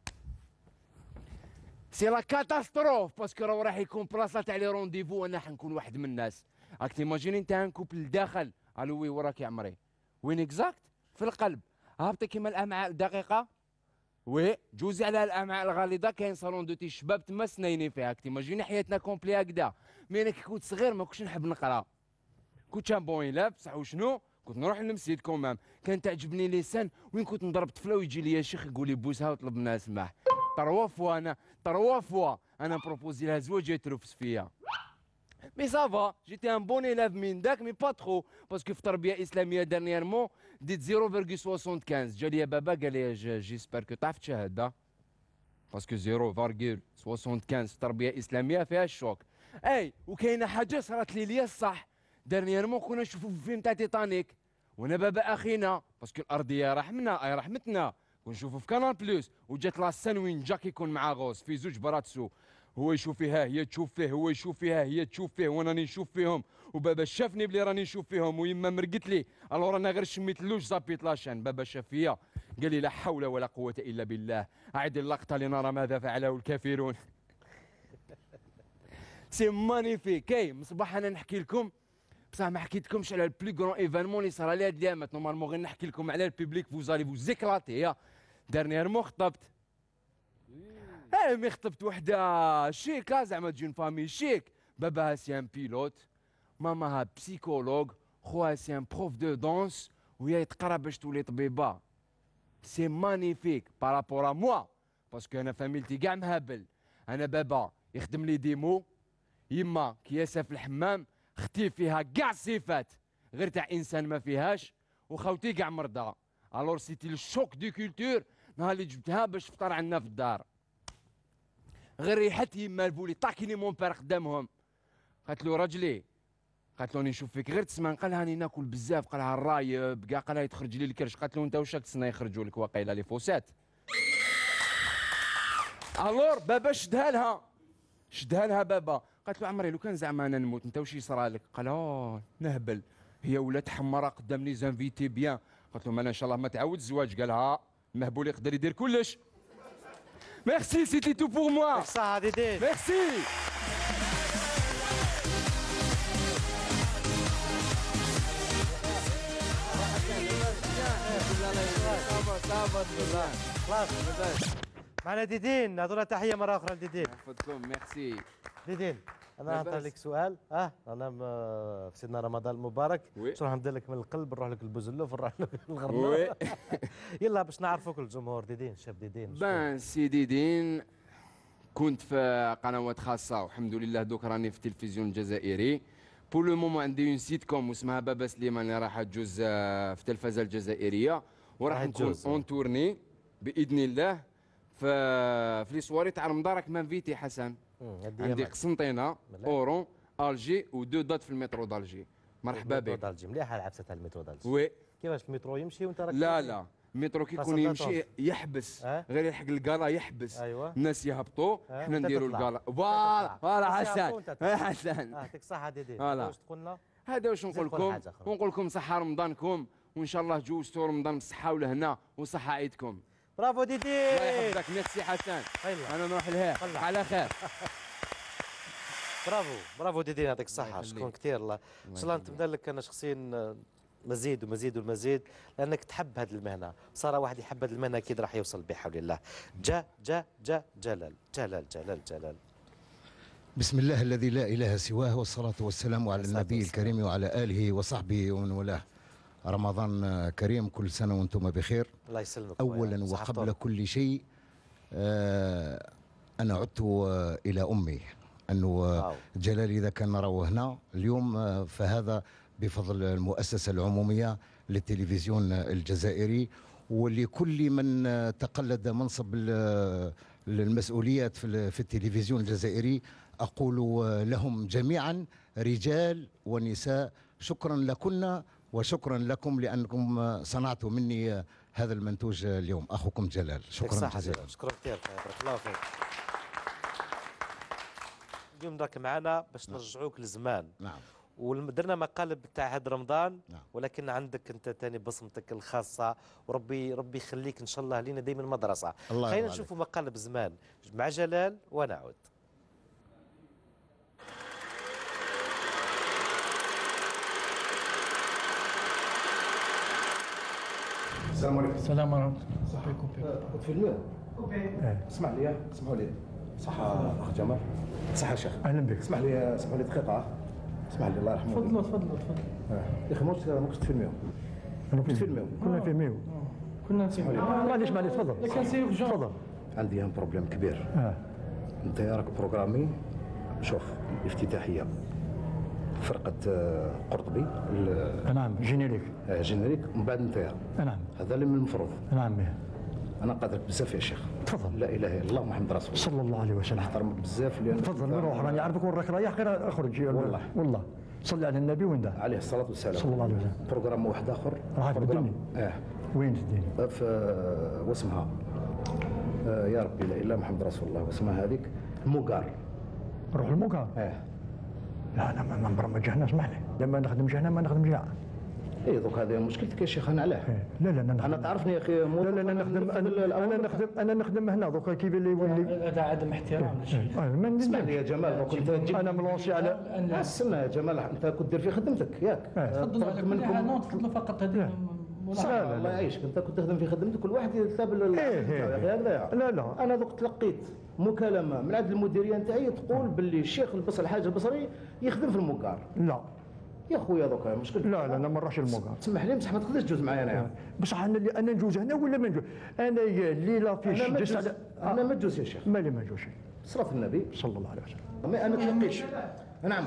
سي لا كاتاستروف باسكو راه راح يكون بلاصه تاع لي رونديفو وانا حنكون واحد من الناس. راك تيماجيني انت نكوب للداخل الو وي وراك يا عمري وين اكزاكت في القلب هابطه كيما الامعاء الدقيقه وي جوزي على الامعاء الغليظه كاين صالون دو تي الشباب تما سنيني فيها. راك تيماجيني حياتنا كومبلي هكذا. مي انا كي كنت صغير ما كنتش نحب نقرا كنت ان بون ايلاف بصح وشنو كنت نروح للمسجد كومام. كان تعجبني لسان وين كنت نضرب طفله ويجي لي شيخ يقول لي بوسها وطلب منها سماح. تروا فوا انا تروا فوا انا بروبوزي لها زواج جاي ترفس فيا. مي سافا جيتي ان بون ايلاف من داك مي با تخو باسكو في التربيه اسلاميه دارنييرمون ديت صفر فاصلة خمسة وسبعين. جا لي بابا قال لي جيسبر كو تعرف تشهد باسكو صفر فاصلة خمسة وسبعين في التربيه اسلاميه فيها الشوك. اي وكاينه حاجه صارت لي ليا الصح دارنييرمون كنا نشوفوا في فيلم تاع تيتانيك وانا بابا اخينا باسكو الارضيه رحمنا اي رحمتنا ونشوفوا في كانال بلوس وجات لاسان وين جاك يكون مع غوص في زوج براتسو هو يشوف فيها هي تشوف فيه هو يشوف فيها هي تشوف فيه وانا راني نشوف فيهم وبابا شافني بلي راني نشوف فيهم ويما مرقت لي الور انا غير شميت اللوج زابيت لاشان. بابا شاف فيا قال لي لا حول ولا قوه الا بالله اعد اللقطه لنرى ماذا فعله الكافرون. سي مانيفيك. كاي مصباح انا نحكي لكم بصح ما حكيتكمش على البلو كرون ايفينمون اللي صرا لي هاد الايامات. نورمالمون غير نحكي لكم على البوبليك فوزالي فو زيكلاتي. دارنييرمون خطبت ايه مي خطبت وحده شيكا زعما تجي فامي شيك. باباها سي ان بيلوت ماماها بسيكولوج خوها سي ان بروف دو دونس وهي تقرا باش تولي طبيبه. سي مانيفيك بارابور ا موا باسكو انا فاميلتي كاع مهبل. انا بابا يخدم لي ديمو يما كياسه في الحمام اختي فيها كاع الصفات غير تاع انسان ما فيهاش وخوتي كاع مرضى. الور سيتي الشوك دو كولتور نهار اللي جبتها باش تفطر عندنا في الدار غير ريحت يما البولي طاكيني مون بار قدامهم. قالت له راجلي قالت له راني نشوف فيك غير تسمع. قال لها راني ناكل بزاف قال لها الرايب كاع قال لها تخرج لي الكرش. قالت له انت واش راك تسنى يخرجوا لك واقيلا لي فوسات. الور بابا شدها لها شدها لها بابا. قالت له عمري لو كان زعما انا نموت انت واش يصرى لك؟ قال اوه نهبل. هي ولات حمراء قدام لي زانفيتي بيان. قالت له انا ان شاء الله ما تعاود الزواج. قالها المهبول يقدر يدير كلش. ميرسي سيتي تو بور موا. صح ديدي ميرسي. خلاص معنا ديدين هذولا تحيه مره اخرى لديدين. يحفظكم ميرسي ديدين. انا نعطي لك سؤال اه انا في سيدنا رمضان المبارك باش نروح ندير لك من القلب نروح لك البوزلوف نروح لك الغرناطه. يلا باش نعرفوك الجمهور ديدين شاب ديدين. بان سي ديدين كنت في قنوات خاصه والحمد لله دوك راني في التلفزيون الجزائري. بور لو مومون عندي اون سيت كوم اسمها بابا سليمان اللي راح تجوز في التلفزه الجزائريه وراح نكون اون تورني باذن الله في في لي سواري تاع رمضان. راك مانفيتي حسن. عندي قسنطينه اورون الجي ودو دات في المترو دالجي. مرحبا بك. دالجي مليحه العبسه تاع المترو دالجي. وي كيفاش المترو يمشي وانت راك لا لا المترو كي يكون يمشي يحبس أه؟ غير يلحق الكالا يحبس. أيوة. الناس يهبطوا أه؟ حنا نديروا الكالا. فوالا فوالا حسن حسن يعطيك الصحه ديدي. واش تقول لنا؟ هذا واش نقول لكم ونقول لكم صحه رمضانكم وان شاء الله جوزتوا رمضان بالصحه والهنا وصحه عيدكم. برافو ديدي. الله يحفظك ميرسي حسن. انا نروح لها على خير. برافو برافو ديدي يعطيك الصحه. شكرا كثير الله ان شاء الله نتمنى لك انا شخصيا مزيد ومزيد والمزيد لانك تحب هذه المهنه. صار واحد يحب هذه المهنه اكيد راح يوصل بحول الله. جا جا جا جلال جلال جلال جلال. بسم الله الذي لا اله سواه والصلاه والسلام على النبي الكريم وعلى اله وصحبه ومن والاه. رمضان كريم كل سنه وانتم بخير. الله يسلمك. اولا وقبل كل شيء آه انا عدت آه الى امي انه جلال اذا كان نروه هنا اليوم آه فهذا بفضل المؤسسه العموميه للتلفزيون الجزائري ولكل من تقلد منصب المسؤوليات في التلفزيون الجزائري أقول لهم جميعا رجال ونساء شكرا لكن وشكرا لكم لأنكم صنعتوا مني هذا المنتوج اليوم. أخوكم جلال، شكرا جزيلا. شكرا كثير، بارك الله فيك. اليوم راك معنا باش نرجعوك لزمان. نعم. ودرنا مقالب تاع هاد رمضان. نعم. ولكن عندك انت ثاني بصمتك الخاصه، وربي ربي يخليك ان شاء الله لينا دائما مدرسه. خلينا نشوفوا مقالب زمان مع جلال ونعود. السلام عليكم. السلام ورحمة الله. صح يكون كنت في الماء. اسمح لي اسمحوا لي. صحة أخ جمال. صحة يا شيخ. أهلا بك. اسمح لي اسمح لي دقيقة. اسمح لي الله يرحمه. تفضلوا تفضلوا تفضلوا. يا أخي ما كنت ما كنتش تفيلميو. أنا كنت تفيلميو. كنا نفهميو. كنا نسمعوا. معليش معليش تفضل. لكن سير تفضل. عندي ان بروبليم كبير. اه. أنت راك بروغرامي. شوف الافتتاحية. فرقة قرطبي. نعم جينيريك. جينيريك من بعد أنت. نعم. هذا اللي من المفروض. نعم. أنا قادرك بزاف يا شيخ. تفضل. لا إله إلا الله محمد رسول الله. صلى الله عليه وسلم. نحترمك بزاف لأن. تفضل نروح راني عارفك وين راك رايح غير اخرج. والله. والله. صلي على النبي وين ده. عليه الصلاة والسلام. صلى الله عليه وسلم. بروغرام واحد آخر. راح تبدلني. اه. وين تديني؟ في واسمها آه يا ربي لا اله الا محمد رسول الله، واسمها هذيك الموقار. نروح الموقار؟ اه. لا انا ما نبرمج هنا اسمح لي، لما نخدمش هنا ما نخدمش كاع. اي دوك هذه مشكلتك يا شيخ انا علاه؟ لا لا انا نخدم. انا تعرفني يا اخي. لا لا انا نخدم انا, أنا نخدم انا نخدم هنا دوك كيف اللي يولي. هذا عدم احترام للشيء. اسمح لي يا جمال، كنت انا ملونسي على. استنى يا جمال، انت كنت دير في خدمتك ياك؟ تفضلوا على كل حال، نو تفضلوا فقط هذه. لا الله يعيشك، انت كنت تخدم في خدمتك، كل واحد يتابع هكذا. لا لا انا دوك تلقيت مكالمه من عند المديريه نتاعي تقول باللي الشيخ البصري الحاج البصري يخدم في الموقار. لا يا خويا دوكا مشكل. لا لا انا ما نروحش الموقار. تسمح لي بصح ما تقدرش تجوز معايا انايا. بصح انا اللي انا نجوز هنا ولا ما نجوز؟ انا اللي لا فيش انا ما نجوز. انا ما نجوز يا شيخ. مالي ما نجوزش. صلاة النبي صلى الله عليه وسلم. ما انا تلقيتش. نعم.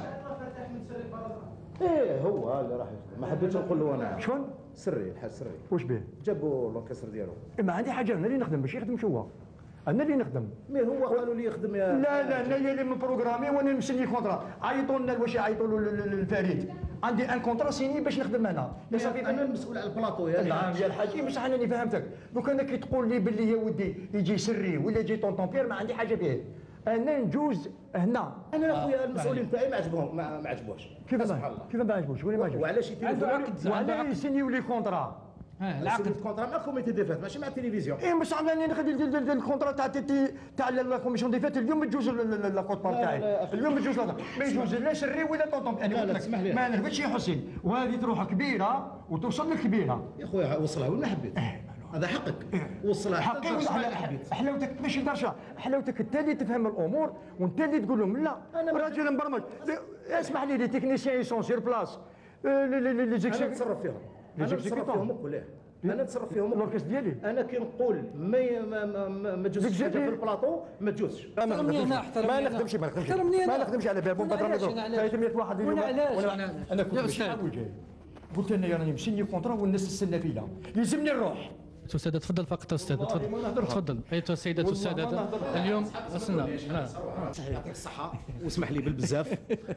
ايه هو اللي راح يخدم، ما حبيتش نقول له انا. شلون؟ سري الحاج سري. واش به؟ جابوا لونكاسر ديالو. ما عندي حاجه، انا اللي نخدم باش يخدمش هو. انا اللي نخدم. مي هو قالوا لي يخدم يا. لا لا انا اللي من بروغرامي وانا نمسني كونترا. عيطوا لنا واش يعيطوا له للفريد. عندي ان كونترا سيني باش نخدم هنا. انا المسؤول على البلاطو يا نعم يا الحاج. بصح انا اللي فهمتك. دوك انا كي تقول لي باللي يا ودي يجي سري ولا يجي طونطون بير ما عندي حاجه به. انا نجوز هنا. انا اخويا المسؤولين تاعي ما عجبهم ما عجبوش. كيف ما كيف ما عجبوش ولا ما عجبوش؟ وعلاش يتيليفونوا وعلاش يسنيو لي كونترا؟ العقد الكونترا مع الكوميتي دي فات ماشي مع التلفزيون. ايه بصح انا نخدم الكونترا تاع تاع لا كوميسيون دي فات اليوم تجوز لا كوت بار تاعي. اليوم تجوز ما يجوز لا سري ولا طونطون. لا لا اسمح لي ما نهبطش يا حسين، وهذه تروح كبيره وتوصل لكبيره. يا خويا وصلها وين ما حبيت. هذا حقك. وصلها حقي حلاوتك ماشي درجه، حلاوتك انت اللي تفهم الامور وانت اللي تقول لهم لا انا راجل مبرمج. اسمح لي لي تكنيسيان سون سير بلاص. انا نتصرف فيهم. انا نتصرف فيهم كلهم. انا نتصرف فيهم. لوركس ديالي انا كي نقول ما ما ما تجوزش حاجه في البلاطو ما تجوزش. ما نخدمش ما نخدمش ما نخدمش ما نخدمش على باب بدر فايت مية واحد اليوم. انا كنت جاي قلت انا راني مسني كونترا والناس تستنى فيا يلزمني نروح. أستاذ تفضل فقط أستاذ تفضل تفضل أيتها السيدات والسادة اليوم أصلنا يعطيك الصحة واسمح لي بالبزاف.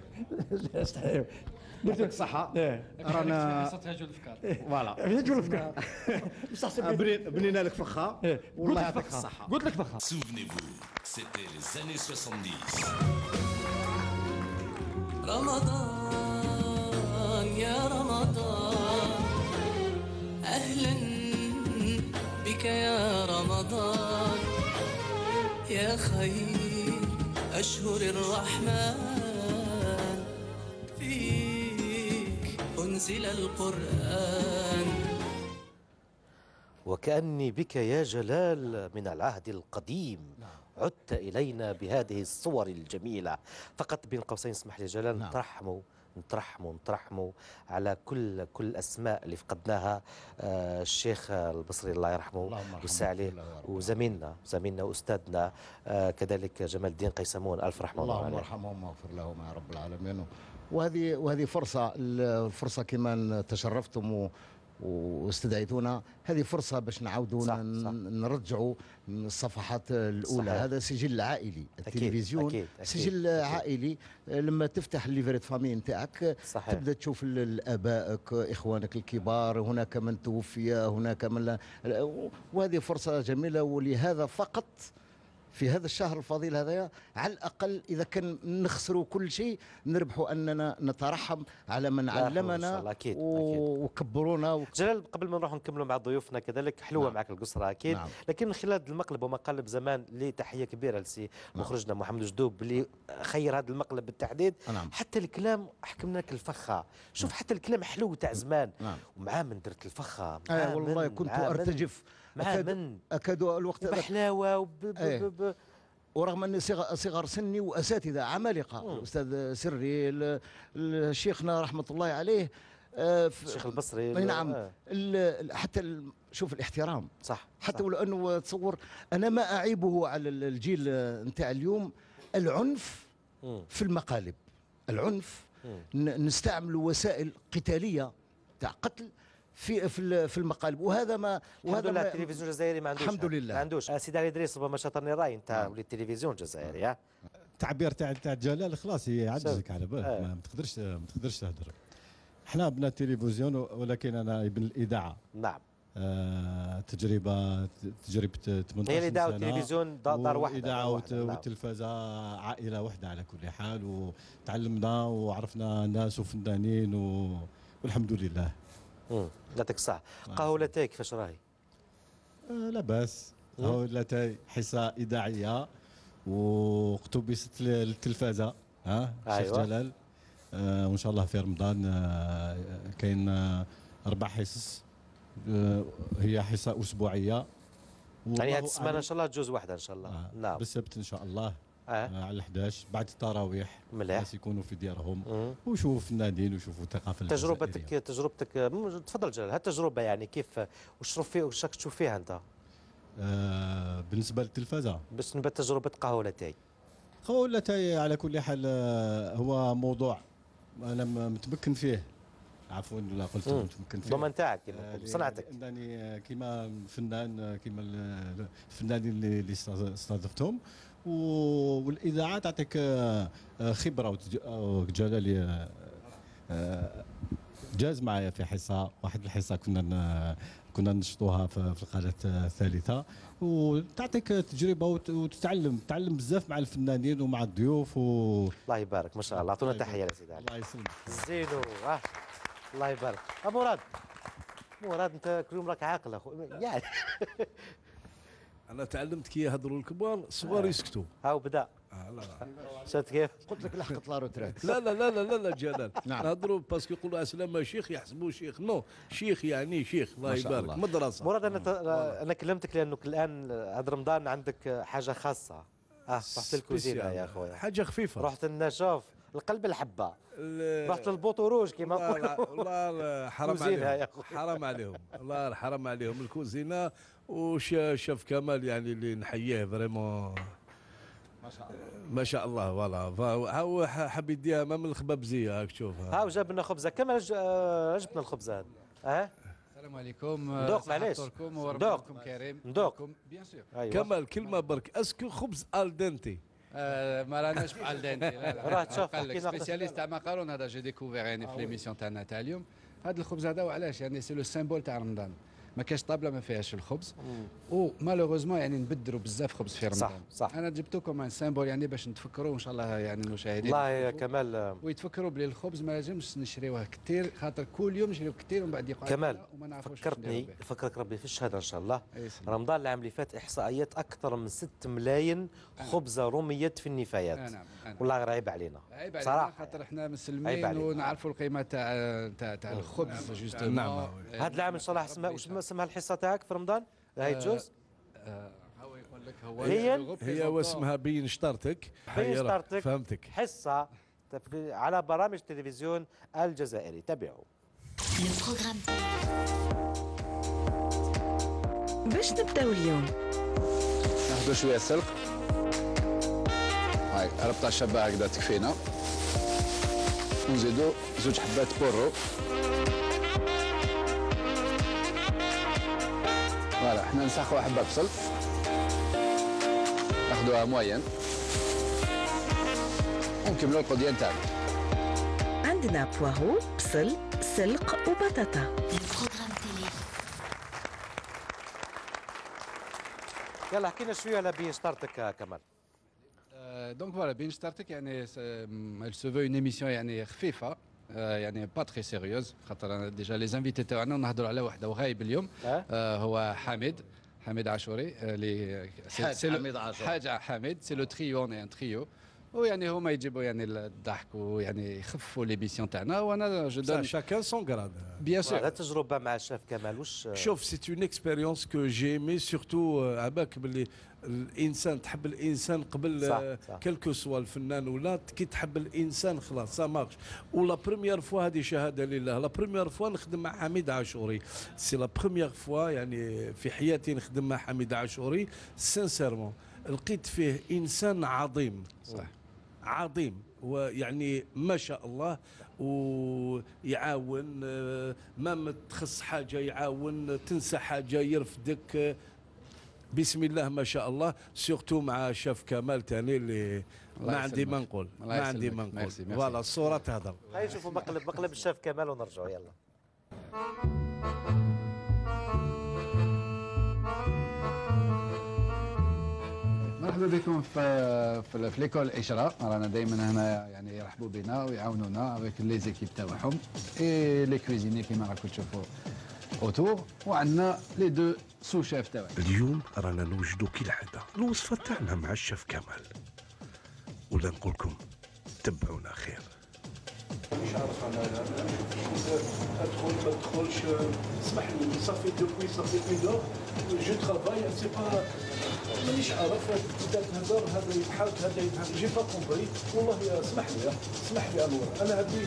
يعطيك الصحة. رانا فوالا جو الفكار بنينا لك فخا والله يعطيك الصحة. قلت لك فخا. Souvenez-vous, c'était les années soixante-dix. رمضان يا رمضان أهلا بك يا رمضان يا خير أشهر الرحمن فيك أنزل القرآن. وكأني بك يا جلال من العهد القديم عدت إلينا بهذه الصور الجميلة. فقط بين قوسين اسمح لي جلال نترحموا نترحموا نترحموا على كل كل الاسماء اللي فقدناها. آه الشيخ البصري الله يرحمه ويسع عليه، وزميلنا زميلنا واستاذنا آه كذلك جمال الدين قيسمون الف رحمه الله عليه. اللهم يرحمهم ويغفر لهم يا رب العالمين. وهذه وهذه فرصه الفرصه كما تشرفتم واستدعيتونا، هذه فرصه باش نعاودوا نرجعوا الصفحات الاولى. صحيح. هذا سجل عائلي. أكيد. التلفزيون أكيد. أكيد. سجل أكيد. عائلي. لما تفتح الليفريت فامي نتاعك تبدا تشوف الابائك، اخوانك الكبار، هناك من توفي، هناك من لا، وهذه فرصه جميله. ولهذا فقط في هذا الشهر الفضيل هذا على الأقل إذا كان نخسروا كل شيء نربحوا أننا نترحم على من علمنا أكيد. وكبرونا و... جلال، قبل ما نروح نكملوا مع ضيوفنا كذلك حلوة نعم. معك القصرة أكيد. نعم. لكن من خلال المقلب ومقالب زمان لي تحية كبيرة لسي مخرجنا محمد جدوب اللي خير هذا المقلب بالتحديد. نعم. حتى الكلام حكمنا لك الفخة، شوف نعم. حتى الكلام حلو تاع زمان. نعم. ومعاه من درت الفخة. آه والله كنت أرتجف أكاد, من أكاد الوقت بحلاوة وب... أيه. ب... ب... ورغم أني صغر سني وأساتذة عمالقة، الأستاذ سري، شيخنا رحمة الله عليه، الشيخ البصري. نعم. آه. حتى شوف الاحترام صح. حتى ولو أنه تصور أنا ما أعيبه على الجيل نتاع اليوم، العنف م. في المقالب، العنف م. نستعمل وسائل قتالية تاع قتل في في في المقالب، وهذا ما وهذا الحمد لله التلفزيون الجزائري ما عندوش. الحمد لله ما عندوش. سيدي علي ادريس ربما شاطرني الراي انت ولي التلفزيون الجزائري. ها التعبير تاع تاع جلال خلاص يعجزك على بالك. آه. ما تقدرش ما تقدرش تهدر. احنا ابناء التلفزيون ولكن انا ابن الاذاعه. نعم. آه تجربه تجربه ثمانية عشر سنه. هي الاذاعه والتلفزيون دار واحده. الاذاعه والتلفزه عائله واحده على كل حال، وتعلمنا وعرفنا ناس وفنانين و... والحمد لله. امم يعطيك الصحة. قهوتاي كيفاش راهي؟ آه لا باس. قهوتاي حصة إذاعية واقتبست للتلفازة. ها أيوة. شيخ جلال. آه وإن شاء الله في رمضان آه كاين آه أربع حصص. آه هي حصة أسبوعية. يعني هذه السمانة إن شاء الله تجوز واحدة إن شاء الله. آه نعم. بالسبت إن شاء الله. آه. آه على الحداش بعد التراويح. مليح. الناس يكونوا في ديارهم ويشوفوا فنانين ويشوفوا الثقافه تجربتك الجزائرية. تجربتك تفضل جلال، هالتجربه يعني كيف واش فيه واش راك تشوف فيها انت؟ آه بالنسبه للتلفازه بالنسبه لتجربه قهوتاي. قهوتاي على كل حال هو موضوع انا متمكن فيه، عفوا لا قلت متمكن فيه. ضمن تاعك كما صنعتك. انني كما فنان كما الفنانين اللي استضفتهم، والاذاعه تعطيك خبره. وجلال جاز معايا في حصه، واحد الحصه كنا كنا نشطوها في القناه الثالثه، وتعطيك تجربه وتتعلم تتعلم بزاف مع الفنانين ومع الضيوف و... الله يبارك ما شاء الله. اعطونا تحيه لسيدي علي. الله يسلمك. زينو آه. الله يبارك. ابو مراد مراد انت كل يوم راك عاقل اخو يعني. انا تعلمت كي يهضروا الكبار الصغار يسكتوا. هاو بدا. آه لا لا. شفت كيف؟ قلت لك لحقت لا روتريت. لا لا لا لا لا جلال. نعم. نهضروا باسكو يقولوا اسلامه شيخ يحسبوه شيخ، نو شيخ يعني شيخ. الله يبارك. مدرسه. مراد انا انا كلمتك لانك الان هذا رمضان عندك حاجه خاصه. اه رحت الكوزينه يا خويا. حاجه خفيفه. رحت لنا شوف القلب الحبه. رحت للبوطوروج كيما نقولوا. والله حرام عليهم. حرام عليهم. الله حرام عليهم الكوزينه. وشاف كمال يعني اللي نحييه فريمون ما شاء الله ما شاء الله. فوالا هو حاب يديها من الخبابزيه هاك تشوفها. ها جاب لنا خبزه كمال عجبنا الخبزه هذا. اه السلام عليكم. ندوق معليش ندوق كريم ندوق بيان سور. أيوة. كمال كلمه برك اسكو خبز الدنتي؟ آه ما راناش في الدنتي. لا لا راه تشوف قال لك سبيسياليست تاع مقارون هذا جي ديكوفير يعني في ليميسيون تاعنا تاع اليوم. هذا الخبز هذا وعلاش يعني سي لو سيمبول تاع رمضان. ما كاش طابله ما فيهاش الخبز ومالوغوزمون يعني نبدلوا بزاف خبز في رمضان. صح صح. انا جبت لكم ان سيمبول يعني باش نتفكروا ان شاء الله يعني المشاهدين الله يا كمال ويتفكروا بلي الخبز ما لازمش نشريوه كثير خاطر كل يوم نشريوه كثير ومن بعد يقعد كمال وما نعرفوش. فكرتني فكرك ربي في الشهاده ان شاء الله. رمضان العام اللي فات احصائيات اكثر من ستة ملايين خبزه رميت في النفايات. أنا أنا. والله غير عيب علينا عيب علينا خاطر احنا مسلمين ونعرفوا القيمه تاع تاع تاع الخبز جوستومون. نعم. هذا العام ان شاء الله اسمها واش اسمها الحصه تاعك في رمضان؟ هاي تجوز؟ هو يقول لك هو هي هي واسمها بين شطارتك. بين شطارتك فهمتك. حصه على برامج التلفزيون الجزائري. تابعوا. باش نبداو اليوم ناخذ شويه سلق. هاي ربطه شابه هكذا تكفينا. ونزيدو زوج حبات بورو. فوالا احنا نسخوا حبه بصل ناخذوها موين ونكملوا القضيه نتاعنا. عندنا بواهو، بصل، سلق وبطاطا. يلا حكينا شويه على بين شطارتك كمال. دونك فوالا بين شطارتك يعني elle se veut une émission يعني خفيفه يعني با تري سيريوز خاطر انا ديجا لي زانفيتي تاعنا نهضروا على وحده وغايب اليوم آه هو حميد حميد عاشوري اللي حاج حميد عاشوري حاج حميد سي لو تريو اون تريو ويعني هما يجيبوا يعني الضحك ويعني يخفوا لي بيسيون تاعنا وانا جو دون شاكان سون غراد بيان سور. هذا تجربه مع الشيف كمال واش شوف سي اون اكسبيريونس كو جي مي سورتو عباك باللي الانسان تحب الانسان قبل كلكو سوا الفنان ولا كي تحب الانسان خلاص سا مارش. ولا بروميير فوا هذه شهاده لله لا بروميير فوا نخدم مع حميد عاشوري سي لا بروميير فوا يعني في حياتي نخدم مع حميد عاشوري سانسيرمون لقيت فيه انسان عظيم صح عظيم ويعني ما شاء الله ويعاون ما تخص حاجه يعاون تنسى حاجه يرفدك بسم الله ما شاء الله سورتو مع شاف كمال ثاني اللي ما عندي ما نقول ما عندي ما نقول فوالا الصوره تهضر. هاي شوفوا مقلب مقلب الشاف كمال ونرجعوا يلا. مرحبا بكم في في, في ليكول إشراء. رانا دائما هنا يعني يرحبوا بنا ويعاونونا افيك لي زيكيب تاعهم اي لي كوزيني كيما راكم تشوفوا اوتور وعندنا لي دو سو شيف تاعنا. اليوم رانا نوجدوا كالعاده الوصفه تاعنا مع الشيف كمال ولا نقول لكم تبعونا خير. مش عارف انا ادخل ما ادخلش اسمح لي صافي دوبوي صافي اون اور جو ترافاي سي با مانيش عارف تبدا تهضر هذا يضحك هذا يضحك جي با كومبري والله يا اسمح لي اسمح لي انور انا هذه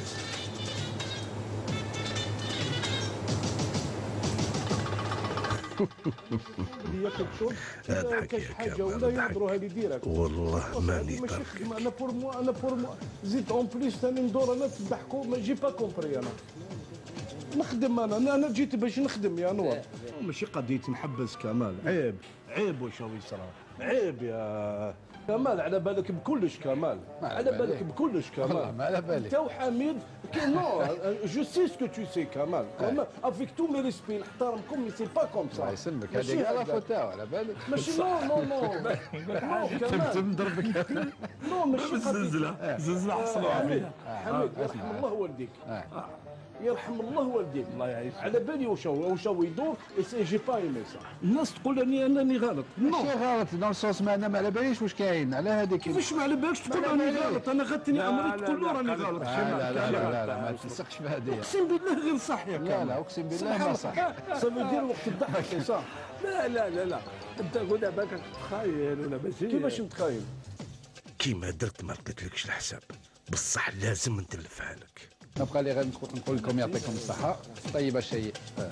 اضحك يا حاجه ولا يهضروا هذه ديريكت والله ماني طرف انا بور مو انا بور مو زيد اون بليس ثاني ندور انا تضحكوا ما جي با كومبري انا نخدم انا انا جيت باش نخدم يا نور ماشي قضيه نحبس كمال عيب عيب واش هو يصرى عيب يا كمال على بالك بكلش كمال على بالك بكلش كمال ما على بالك انت وحميد نو جو سي سكو تو سي كمال افيك تو مي ريسبي نحترمكم مي سي با كوم سا الله يسلمك هذيك لا فوت تاعو على بالك ماشي نو نو نو نو تم ضربك نو ماشي زلزله زلزله حصلوا عليه حميد يرحم الله والديك يرحم الله والديك الله يعيش على بالي واش هو واش هو يدور سي جي با ايمي سا الناس تقول اني انني غلط ماشي غلط دون السونس ما انا ما على باليش واش كاين على هذيك كيفاش ما على بالكش تقول راني غلط انا غتني عمري تقول له راني غلط لا لا لا لا ما تلصقش بهذه اقسم بالله غير صح يا لا لا اقسم بالله ما صح سافو دير وقت الضحك سي صح لا لا لا لا انت قول بالك تخايل ولا ماشي كيفاش نتخايل كيما درت ما لقيتلكش الحساب بصح لازم نتلفها لك نبقى لي غير نقول لكم يعطيكم الصحة طيب الشيء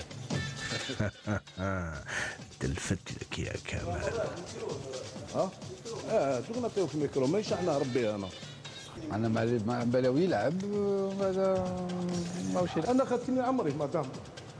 تلفت لك يا كمال ها؟ اه دوك نعطيوك الميكرو ماشي احنا ربي انا انا ما بلاوي يلعب وهذا ماهوش انا خدتني عمري ما دام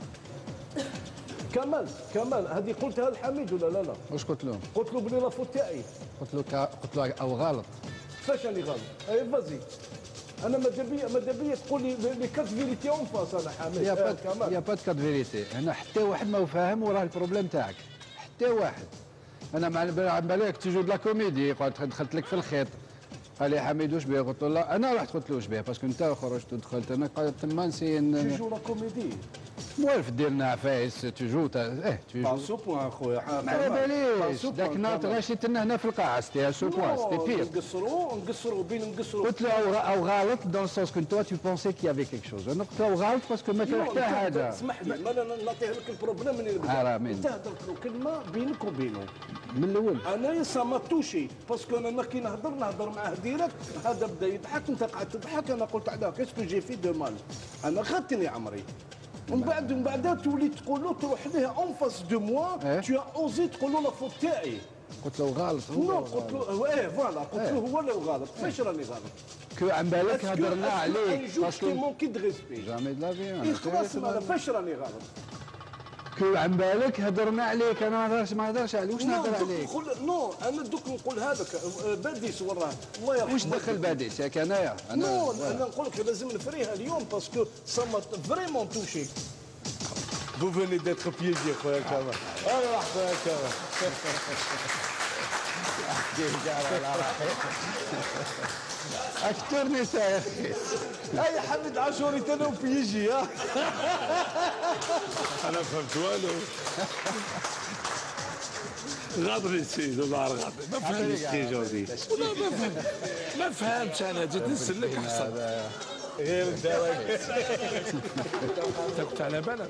كمال كمال هذه قلتها لحميد ولا لا لا؟ واش قلت له؟ قلت له بلي لافوت تاعي قلت له قلت له او غلط فاش راني غلط؟ اي فازي انا ماذا بيا ماذا بيا تقول لي لي كات فيريتي اون فاس انا حامل يا با يا با كات فيريتي انا حتى واحد ما هو فاهم وراه البروبليم تاعك حتى واحد انا مع بالك تيجو د لا كوميدي قلت دخلت لك في الخيط قال لي حميد واش بيه قلت له لا انا رحت قلت له واش بيه باسكو انت خرجت ودخلت انا قال تما نسي تيجو لا كوميدي موالف ديرنا عفايس تيجو اه تيجو سو بوان خويا ما على باليش ذاك النهار غاشيت لنا هنا في القاعه سيتي سو بوان سيتي بير نقصروا نقصروا بين نقصروا قلت له او غلط دون السونس كو انت تو بونسي كي افي كيك شوز انا قلت له غلط باسكو ما كان حتى حاجه اسمح لي ما انا نعطيه لك البروبليم من البدايه انت هضرت له كلمه بينك وبينه من الاول انا سا ما توشي باسكو انا كي نهضر نهضر معاه ديريكت هذا بدا يضحك انت قعدت تضحك انا قلت علاه كاسكو جي في دو مال انا خدتني عمري ومن بعد من بعد تولي تقول له تروح ليه اون فاس دو موا تو اوزي تقول له لافوت تاعي قلت له غلط نو قلت له ايه فوالا قلت له هو اللي غلط فاش راني غلط كو عن بالك هضرنا عليك باسكو مونكي دو ريسبي جامي دو لا في خلاص انا فاش راني غلط كي عن بالك هضرنا عليك انا ما هضرش ما هضرش عليك واش نهضر عليك نو انا دوك نقول هذاك باديس وراه الله يرحمه. واش دخل باديس ياك انايا انا نو انا نقول لك لازم نفريها اليوم باسكو سما فريمون توشي. Vous venez d'être piégé خويا كمال. الله خويا كمال. اكثر نساء يا اخي. اي حمد عاشوري تانا وبيجي ها. انا فهمت والو. غاضري سيدي الله غاضري ما فهمتش كي جوزي. ما فهمتش انا جيت نسلك احسن. غير الدواء. انت كنت على بالك؟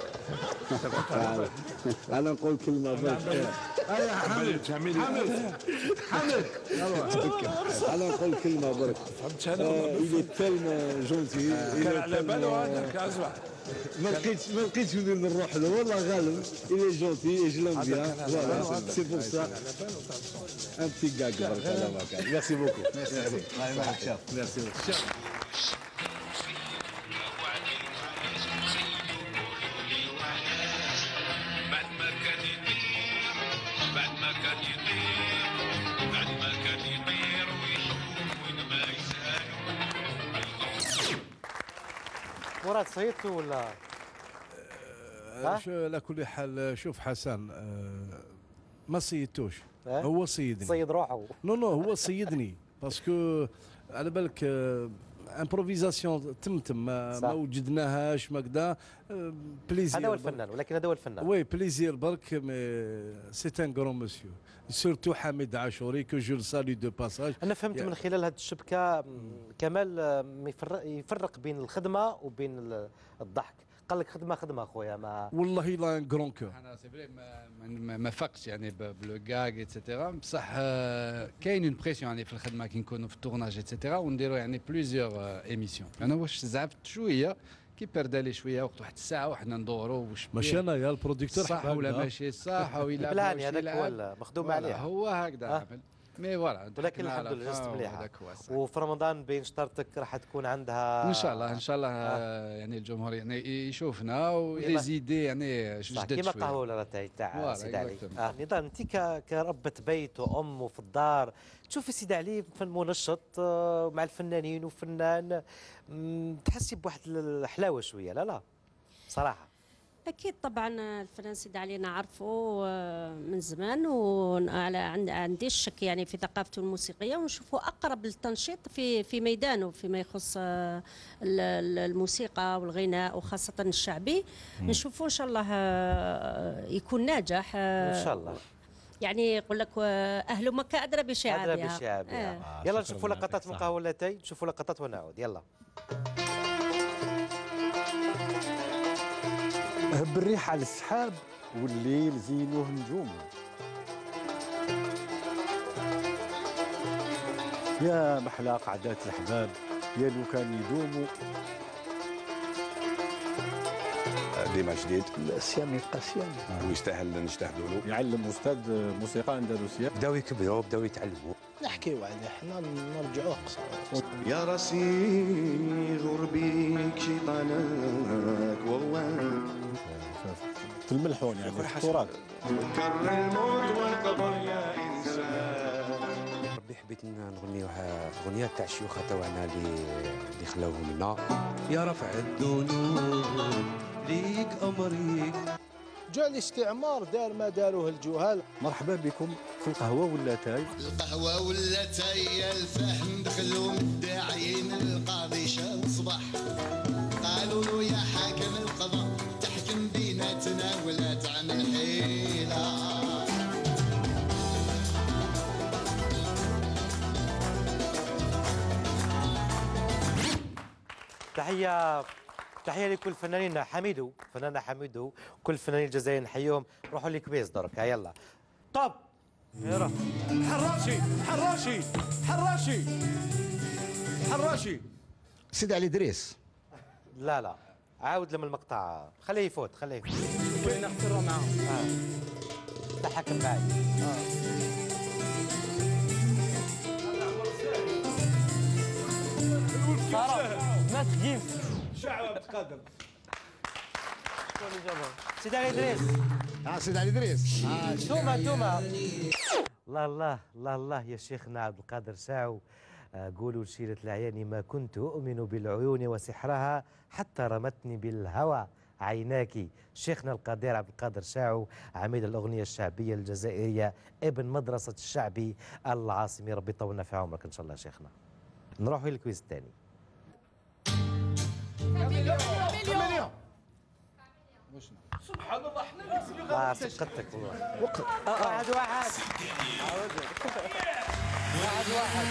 انا نقول كلمه برك. انا حمد حمد حمد انا نقول كلمه برك. فهمت انا الى تالنا جونتي كان على باله هذاك اسمع ما لقيتش ما لقيتش وين نروح له والله غالب الى جونتي اجلم بيان فوالا سي بور سا ان بتي كاك برك الله يبارك. ميرسي بوكو. ميرسي بوكو. مراد صيدته ولا؟ شو على كل حال شوف حسن ما صيدتوش هو صيدني. صيد روحه. نو نو هو صيدني باسكو على بالك امبروفيزاسيون تمتم ما, ما وجدناهاش ما كذا بليزير. هذا هو الفنان ولكن هذا هو الفنان. وي بليزير برك مي سي ان غران مسيو سورتو حميد عاشوري كو جو سالي دو باساج. انا فهمت من خلال هذه الشبكه كمال يفرق, يفرق بين الخدمه وبين الضحك. قال لك خدمه خدمه خويا ما والله لا ان غران كور. انا سي فري ما, ما فقش يعني بلو كاغ ايتترا بصح كاين اون بريسيون يعني في الخدمه كي نكونوا في التورناج ايتترا ونديروا يعني بليزيور ايميسيون. انا واش زعفت شويه كي بردا لي شويه وقت واحد الساعه وحنا ندوروا واش ماشي انا يا البروديكتور صح ولا ماشي صح ولا بلان هذاك هو مخدوم عليه هو هكذا عمل مي فوالا. ولكن الحمد لله جزت مليحه. وفي رمضان بين شطرتك راح تكون عندها ان شاء الله ان شاء الله آه. يعني الجمهور يعني يشوفنا وليزيدي يعني جدد كيما قهوه ولا تاع تاع سيدي علي. اه نضال انت كربة بيت وام وفي الدار تشوفي سيدي علي فن منشط مع الفنانين وفنان تحسي بواحد الحلاوه شويه لا لا صراحه. اكيد طبعا الفنان سيدي علي نعرفه من زمان وعلى عندي الشك يعني في ثقافته الموسيقيه ونشوفه اقرب للتنشيط في في ميدانه فيما يخص الموسيقى والغناء وخاصه الشعبي. نشوفه ان شاء الله يكون ناجح ان شاء الله. يعني يقول لك اهل مكه ادرى بشعابها. ادرى بشعابها. آه. يلا نشوفوا لقطات من قهوتي نشوفوا لقطات ونعود يلا. هب الريح على السحاب والليل زينوه نجوم. يا محلى قعدات الحباب يا لو كان يدوموا. ديما جديد السيامي يبقى سيامي ويستاهل نجتهدوا له. يعلم استاذ موسيقى اندلسيه بداو يكبروا بداو يتعلموا. نحكيو عليه حنا نرجعوه قصار. يا راسي غربيك شيطانك وغواك في الملحون يعني في التراث. كر الموت والقبر يا انسان. ربي حبيت نغنيو اغنيه تاع الشيوخ تاعنا اللي اللي خلاوهم لنا. يا رفع الذنوب ليك امريك. جاء الاستعمار دار ما داروه الجهال. مرحبا بكم في القهوه واللاتاي. القهوه واللاتاي الفهم دخلوا مداعين القاضي شاو صباح. قالوا له يا حاكم القضاء تحكم بيناتنا ولا تعمل حيله. تحيه تحيه لكل فنانين حميدو فنانة حميدو كل الفنانين الجزائريين نحييهم. روحوا لي كبيس درك يلا طب يلا. حراشي حراشي حراشي حراشي سيدي علي دريس. لا لا عاود لما المقطع خليه يفوت خليه يفوت. كاين نختاروا معاهم. اه تحكم معي. اه ما تجيب شعب تقدم. سيدي علي دريس. اه سيدي علي ادريس توما توما الله الله الله الله يا شيخنا عبد القادر ساعو. آه، قولوا لشيرة العيان ما كنت أؤمن بالعيون وسحرها حتى رمتني بالهوى عيناك. شيخنا القدير عبد القادر ساعو عميد الأغنية الشعبية الجزائرية ابن مدرسة الشعبي العاصمي. ربي يطولنا في عمرك إن شاء الله شيخنا. نروح للكويز الثاني. سبحان الله احنا اه سقطتك والله. وقت واحد واحد واحد واحد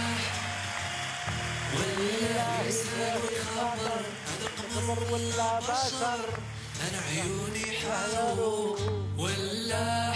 ولا يساوي خبر هذا قمر ولا بشر انا عيوني حاروا ولا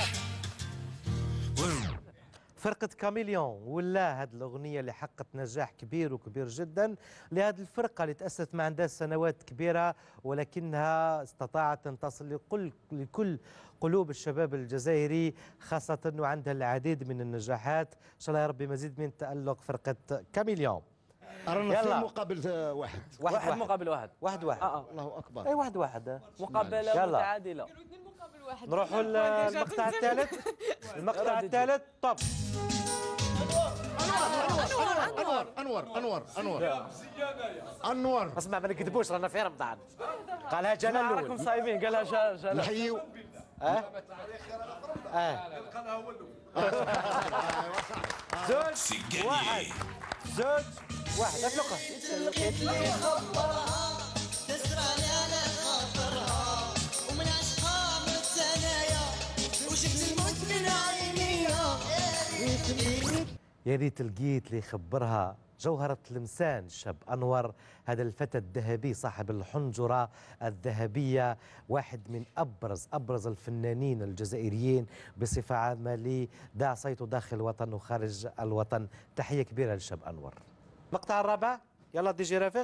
فرقة كاميليون ولا هذه الأغنية اللي حققت نجاح كبير وكبير جدا لهذه الفرقة اللي تأسست ما عندها سنوات كبيرة، ولكنها استطاعت أن تصل لكل لكل قلوب الشباب الجزائري، خاصة وعندها العديد من النجاحات. إن شاء الله يا ربي مزيد من التألق فرقة كاميليون. رانا في مقابل واحد واحد, واحد مقابل واحد واحد واحد آه. الله أكبر. أي واحد واحد مقابلة متعادلة. نروحوا للمقطع الثالث. المقطع الثالث طب انور انور انور انور انور اسمع ما نكذبوش رانا في رمضان. قالها جلال الاول راكم صايمين قالها جلال. نحيوا اه اه زوج واحد زوج واحد اطلقها. لقيت لي خبرها تسرعني على خاطرها ومن عشقها من الثنايا وشفت الموت من عينيها. يا ريت لقيت لي خبرها. جوهرة المسان الشاب أنور، هذا الفتى الذهبي صاحب الحنجرة الذهبية، واحد من أبرز أبرز الفنانين الجزائريين بصفة عامة اللي داع صيته داخل الوطن وخارج الوطن. تحية كبيرة للشاب أنور. المقطع الرابع يلا دي جي رافق.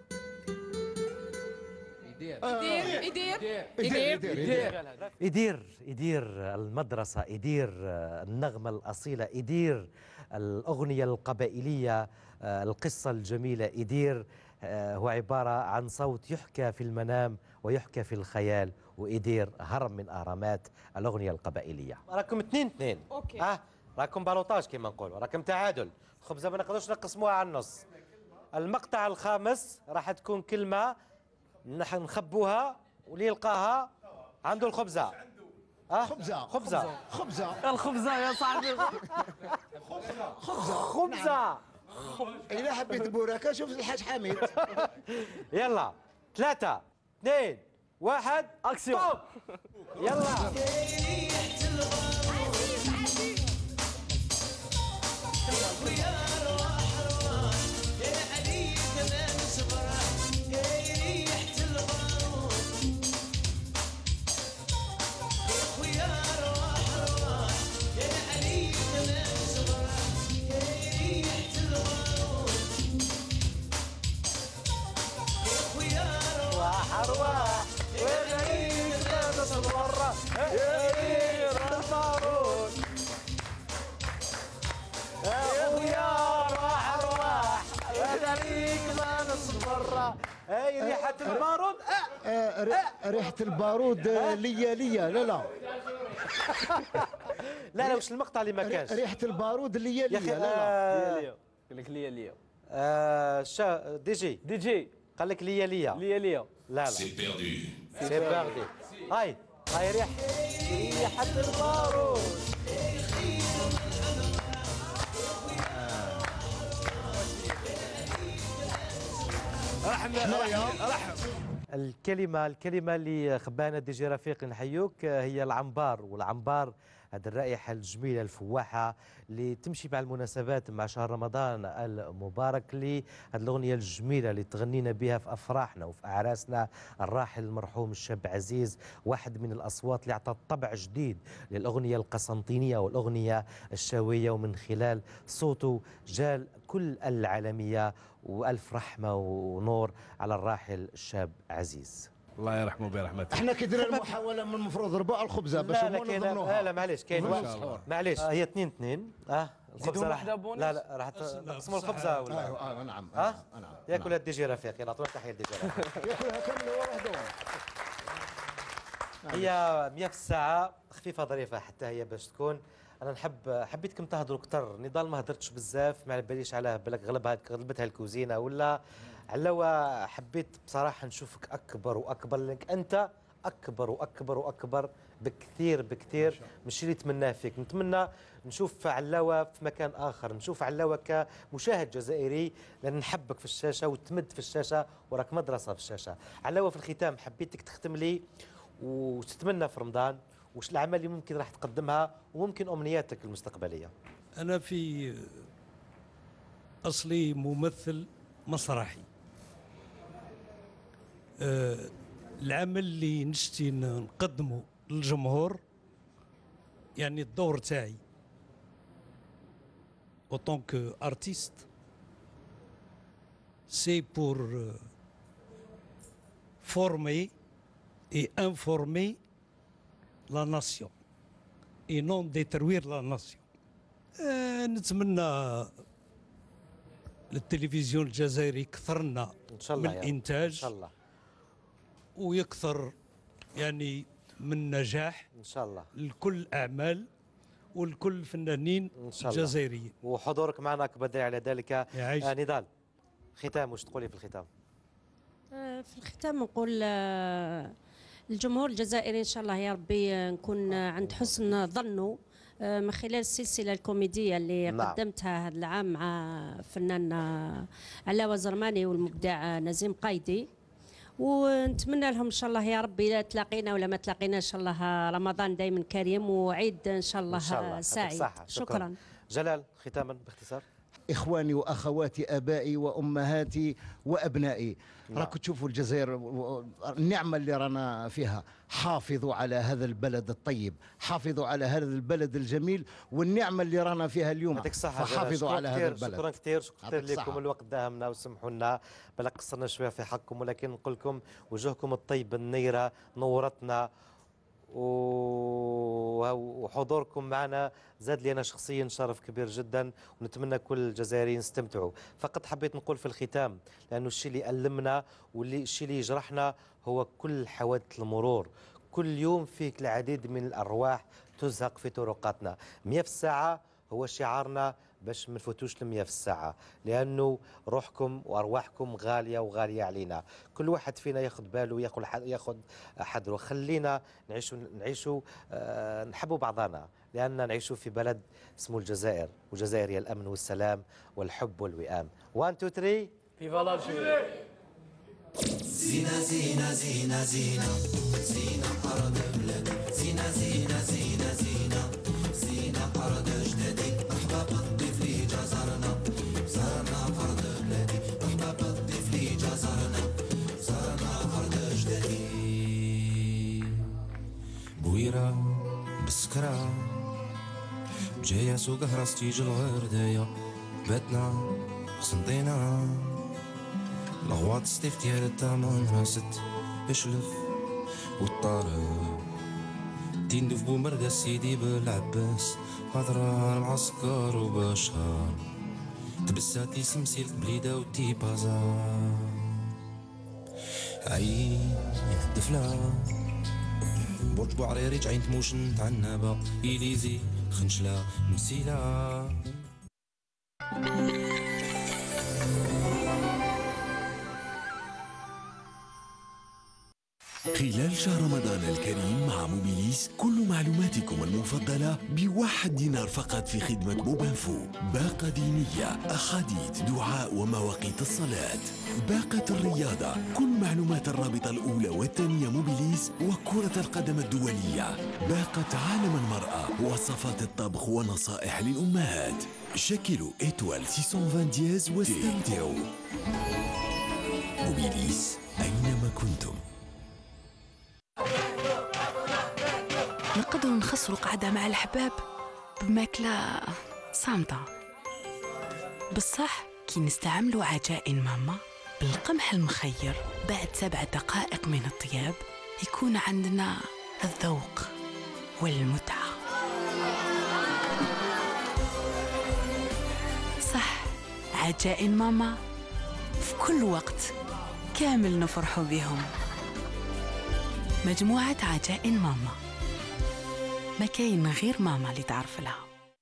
يدير يدير يدير يدير يدير يدير المدرسة، يدير النغمة الأصيلة، يدير الأغنية القبائلية، القصة الجميلة. يدير هو عبارة عن صوت يحكى في المنام ويحكى في الخيال، ويدير هرم من أهرامات الأغنية القبائلية. راكم اثنين اثنين اوكي اه راكم بالوطاج كما نقولوا، راكم تعادل. الخبزة ما نقدرش نقسموها على النص. المقطع الخامس راح تكون كلمة نخبوها واللي يلقاها عنده الخبزة. اه خبزة خبزة خبزة الخبزة يا صاحبي. خبزة خبزة. إذا حبيت بوراكا شوف الحاج حميد. يلا ثلاثة اثنين واحد أكسيون. يلا أرواح وغريب لابس الورة يدير المارون يا خويا أرواح أرواح وغريب لابس الورة. هاي ريحة المارون. ريحة البارود ليا ليا لا لا لا لا وش المقطع اللي ما كانش. ريحة البارود ليا ليا لا لا ليا قال لك ليا ليا. شا دي جي دي جي قال لك ليا ليا ليا ليا. لا لا سي بيردو سي بيردو. هاي هاي ريح ريحة البارود. الكلمة الكلمة اللي خبانا دي جي رفيق نحيوك هي العنبار. والعنبار هذه الرائحة الجميلة الفواحة اللي تمشي مع المناسبات مع شهر رمضان المبارك، اللي هذه الأغنية الجميلة اللي تغنينا بها في أفراحنا وفي أعراسنا. الراحل المرحوم الشاب عزيز واحد من الأصوات اللي أعطت طبع جديد للأغنية القسنطينية والأغنية الشاوية، ومن خلال صوته جال كل العالمية. وألف رحمة ونور على الراحل الشاب عزيز. الله يرحمه برحمته. احنا كي درنا المحاولة من المفروض ربع الخبزة باش لا لا كاين لا لا معليش كاين معليش آه هي اثنين اثنين اه الخبزة راح لا لا راح تقسموا الخبزة ولا اه نعم اه نعم ياكل الدي جي رفيق. يلا اعطونا تحية الدي جي رفيق. ياكلها كاملة وحده. هي مية في الساعة خفيفة ظريفة حتى هي باش تكون. انا نحب حبيتكم تهضروا اكثر، نضال ما هضرتش بزاف، ما على باليش على بالك غلبها غلبتها الكوزينه ولا علاوه. حبيت بصراحه نشوفك اكبر واكبر، لانك انت اكبر واكبر واكبر بكثير بكثير من الشيء اللي نتمناه فيك. نتمنى نشوف علاوه في مكان اخر، نشوف علاوه كمشاهد جزائري، لان نحبك في الشاشه وتمد في الشاشه وراك مدرسه في الشاشه. علاوه في الختام حبيتك تختم لي وتتمنى في رمضان وش الاعمال اللي ممكن راح تقدمها وممكن امنياتك المستقبليه. انا في اصلي ممثل مسرحي. أه العمل اللي نشتي نقدمه للجمهور، يعني الدور تاعي en tant qu'artiste, c'est pour former et informer la nation et non détruire la nation. أه نتمنى للتلفزيون الجزائري يكثر لنا ان شاء من الله الانتاج ان شاء الله، ويكثر يعني من نجاح ان شاء الله لكل الاعمال ولكل الفنانين الجزائريين. وحضورك معنا اكبر دليل على ذلك. آه نضال، ختام واش تقولي في الختام؟ في الختام نقول الجمهور الجزائري ان شاء الله يا ربي نكون عند حسن ظنه من خلال السلسله الكوميديه اللي نعم. قدمتها هذا العام مع فنان علاوه زرماني والمبدع نزيم قايدي، ونتمنى لهم ان شاء الله يا ربي لا تلاقينا ولا ما تلاقينا ان شاء الله رمضان دائما كريم وعيد ان شاء الله, إن شاء الله. سعيد. شكرا. شكرا جلال، ختاما باختصار. إخواني وأخواتي، آبائي وأمهاتي وأبنائي، نعم. راكم تشوفوا الجزائر النعمة اللي رانا فيها. حافظوا على هذا البلد الطيب، حافظوا على هذا البلد الجميل والنعمة اللي رانا فيها اليوم. يعطيك الصحة. فحافظوا على هذا البلد. شكرا كثير، شكرا لكم. الوقت داهمنا وسمحوا لنا بلا قصرنا شوية في حقكم، ولكن نقول لكم وجوهكم الطيبة النيرة نورتنا، وحضوركم معنا زاد لي أنا شخصيا شرف كبير جدا، ونتمنى كل الجزائريين يستمتعوا. فقط حبيت نقول في الختام، لأنه الشيء اللي ألمنا واللي الشيء اللي يجرحنا هو كل حوادث المرور. كل يوم فيك العديد من الأرواح تزهق في طرقاتنا. مية في الساعة هو شعارنا باش ما نفوتوش المية في الساعة، لأنه روحكم وأرواحكم غالية وغالية علينا. كل واحد فينا ياخذ باله وياخذ ياخذ حذره. خلينا نعيشوا نعيشوا آه نحبوا بعضنا، لأننا نعيشوا في بلد اسمه الجزائر، والجزائر هي الأمن والسلام والحب والوئام. واحد اثنين ثلاثة فيفا لالجيري. زينة زينة زينة زينة زينة أرض بلادي، زينة زينة زينة زينة زينة أرض أجدادي، أحباب الضيف لي جزرنا زرنا أرض بلادي، أحباب الضيف لي جزرنا زرنا أرض أجدادي. بويرة بسكرة جاية سوق هراس تيجي الغرداية، باتنا قسنطينة الغواط ستيف ديال التامن راست بشلف والطارق تندف بومرقة سيدي بالعباس، غدران معسكر وبشار تبساتي سمسيل بليدة وتي بازار عين دفلة برج بوعريري جعين تموشن تعنبة إليزي خنشلة مسيلة. خلال شهر رمضان الكريم مع موبيليس كل معلوماتكم المفضلة بواحد دينار فقط في خدمة موبانفو. باقة دينية، أحاديث، دعاء ومواقيت الصلاة. باقة الرياضة، كل معلومات الرابطة الأولى والثانية موبيليس وكرة القدم الدولية. باقة عالم المرأة، وصفات الطبخ ونصائح للأمهات. شكلوا إيتوال ستمائة وعشرين دياز واستمتعوا. موبيليس أينما كنتم. نقدروا نخسروا قعدة مع الحباب بماكلة صامتة، بصح كي نستعملوا عجائن ماما بالقمح المخير بعد سبع دقائق من الطياب يكون عندنا الذوق والمتعة. صح، عجائن ماما في كل وقت كامل نفرحوا بهم. مجموعة عجائن ماما، ما كاين غير ماما اللي تعرف لها.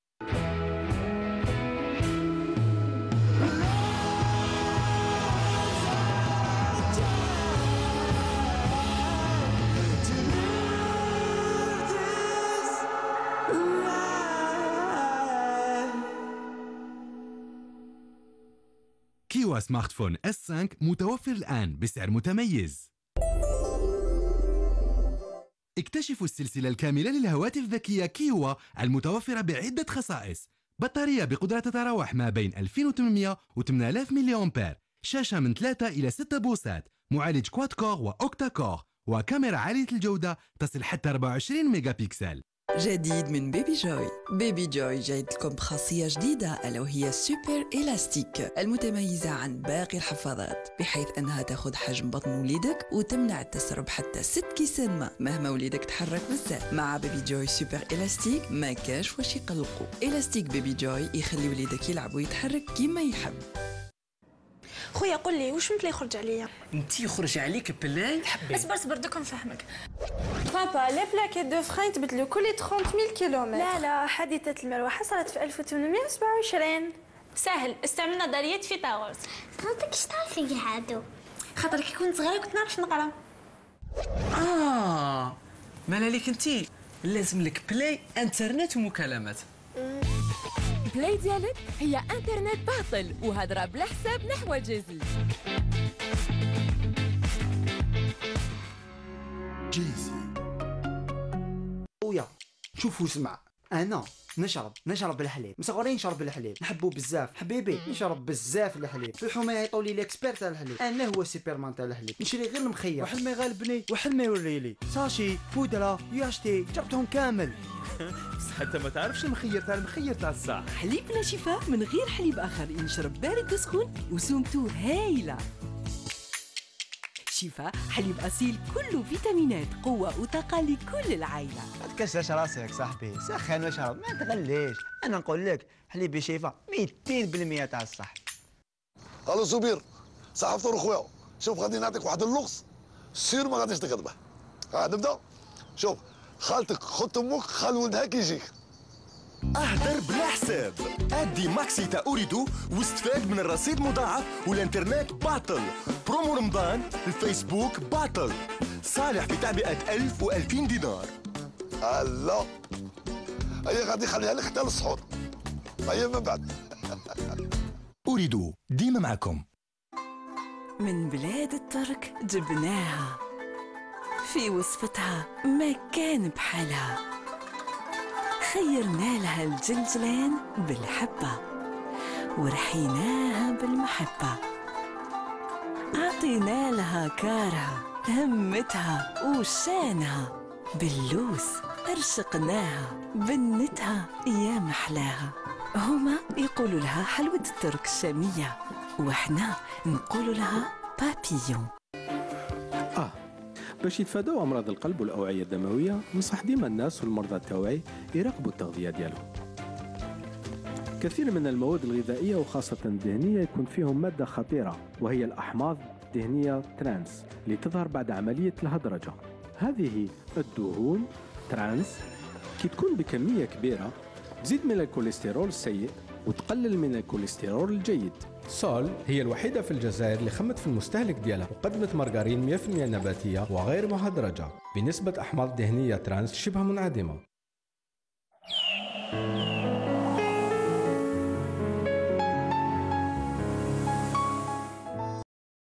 كيوا سمارت فون إس خمسة متوفر الآن بسعر متميز. اكتشفوا السلسلة الكاملة للهواتف الذكية كيوا المتوفرة بعدة خصائص: بطارية بقدرة تتراوح ما بين ألفين وثمانمئة و ثمانية آلاف ملي أمبير، شاشة من ثلاثة إلى ستة بوصات، معالج كواد كور وأوكتا كور، وكاميرا عالية الجودة تصل حتى أربعة وعشرين ميجا بيكسل. جديد من بيبي جوي. بيبي جوي جايد لكم بخاصية جديدة ألا وهي سوبر إلاستيك المتميزة عن باقي الحفاضات، بحيث أنها تاخذ حجم بطن وليدك وتمنع التسرب حتى ست كيسان ماء مهما وليدك تحرك بزاف. مع بيبي جوي سوبر إلاستيك ما كاش واش يقلقوا. إلاستيك بيبي جوي يخلي وليدك يلعب ويتحرك كيما يحب. خويا قول لي واش مثل يخرج عليا؟ انت يخرج عليك بلاي حبيبي. اصبر اصبر دوك نفهمك. بابا لي بلاكيت دو فرين تبدلوا كل ثلاثين ألف كيلومتر. لا لا حادثة المروحة صارت في ألف وثمانمئة وسبعة وعشرين. سهل، استعملنا نظرية فيثاغورس. صوتك اش تعرفي كاع هادو؟ خاطر كي كنت صغيرة كنت نعرف نقرا. اه مال عليك انت لازم لك بلاي انترنت ومكالمات. بلاي ديالك هي انترنت باطل وهضره بلا حساب نحو الجزي. جيزي خويا شوف واسمع، انا نشرب نشرب الحليب، مصغرين نشرب الحليب، نحبو بزاف حبيبي، نشرب بزاف الحليب، في الحومه يعيطوا لي ليكسبير تاع الحليب، انا هو سوبرمان تاع الحليب، نشري غير المخير، واحد ما يغالبني واحد ما يوريلي، ساشي بودره ياشتي جبتهم كامل. بصح حتى ما تعرفش المخير تاع المخير تاع الصح. حليبنا شفاء من غير حليب اخر، ينشرب بارد وسخون وسمته هايله. شفاء حليب اصيل كله فيتامينات، قوه وطاقه لكل العائله. ما تكسرش راسك صاحبي، سخن واشرب ما تغليش، انا نقول لك حليب شفاء مئتين بالمئة تاع الصح. الو زبير صح فطور خويا، شوف غادي نعطيك واحد اللغز سير ما غاديش تكذبه. ها نبدا. شوف خالتك خط امك خال ولدها كيجيك. اهدر بلا حساب، ادي ماكسي تاع اوريدو واستفاد من الرصيد مضاعف والانترنت باطل. برومو رمضان الفيسبوك باطل، صالح بتعبئة ألف وألفين دينار. هلا هي غادي يخليها لك حتى للسحور، هي من بعد. اوريدو ديما معكم. من بلاد الترك جبناها، في وصفتها ما كان بحالها، خيرنا لها الجلجلان بالحبة ورحيناها بالمحبة، عطينا لها كارها همتها وشانها، باللوس رشقناها بنتها يا محلاها. هما يقولوا لها حلوة الترك الشامية، وإحنا نقولوا لها بابيون. آه باش يتفادوا أمراض القلب والأوعية الدموية، ننصح ديما الناس والمرضى التوعي يراقبوا التغذية ديالهم. كثير من المواد الغذائية وخاصة الدهنية يكون فيهم مادة خطيرة، وهي الأحماض الدهنية ترانس اللي تظهر بعد عملية الهدرجة. هذه الدهون ترانس كي تكون بكمية كبيرة تزيد من الكوليسترول السيء وتقلل من الكوليسترول الجيد. سول هي الوحيدة في الجزائر اللي خمت في المستهلك ديالها وقدمت مارغرين مئة بالمئة نباتية وغير مهدرجة بنسبة أحماض دهنية ترانس شبه منعدمة.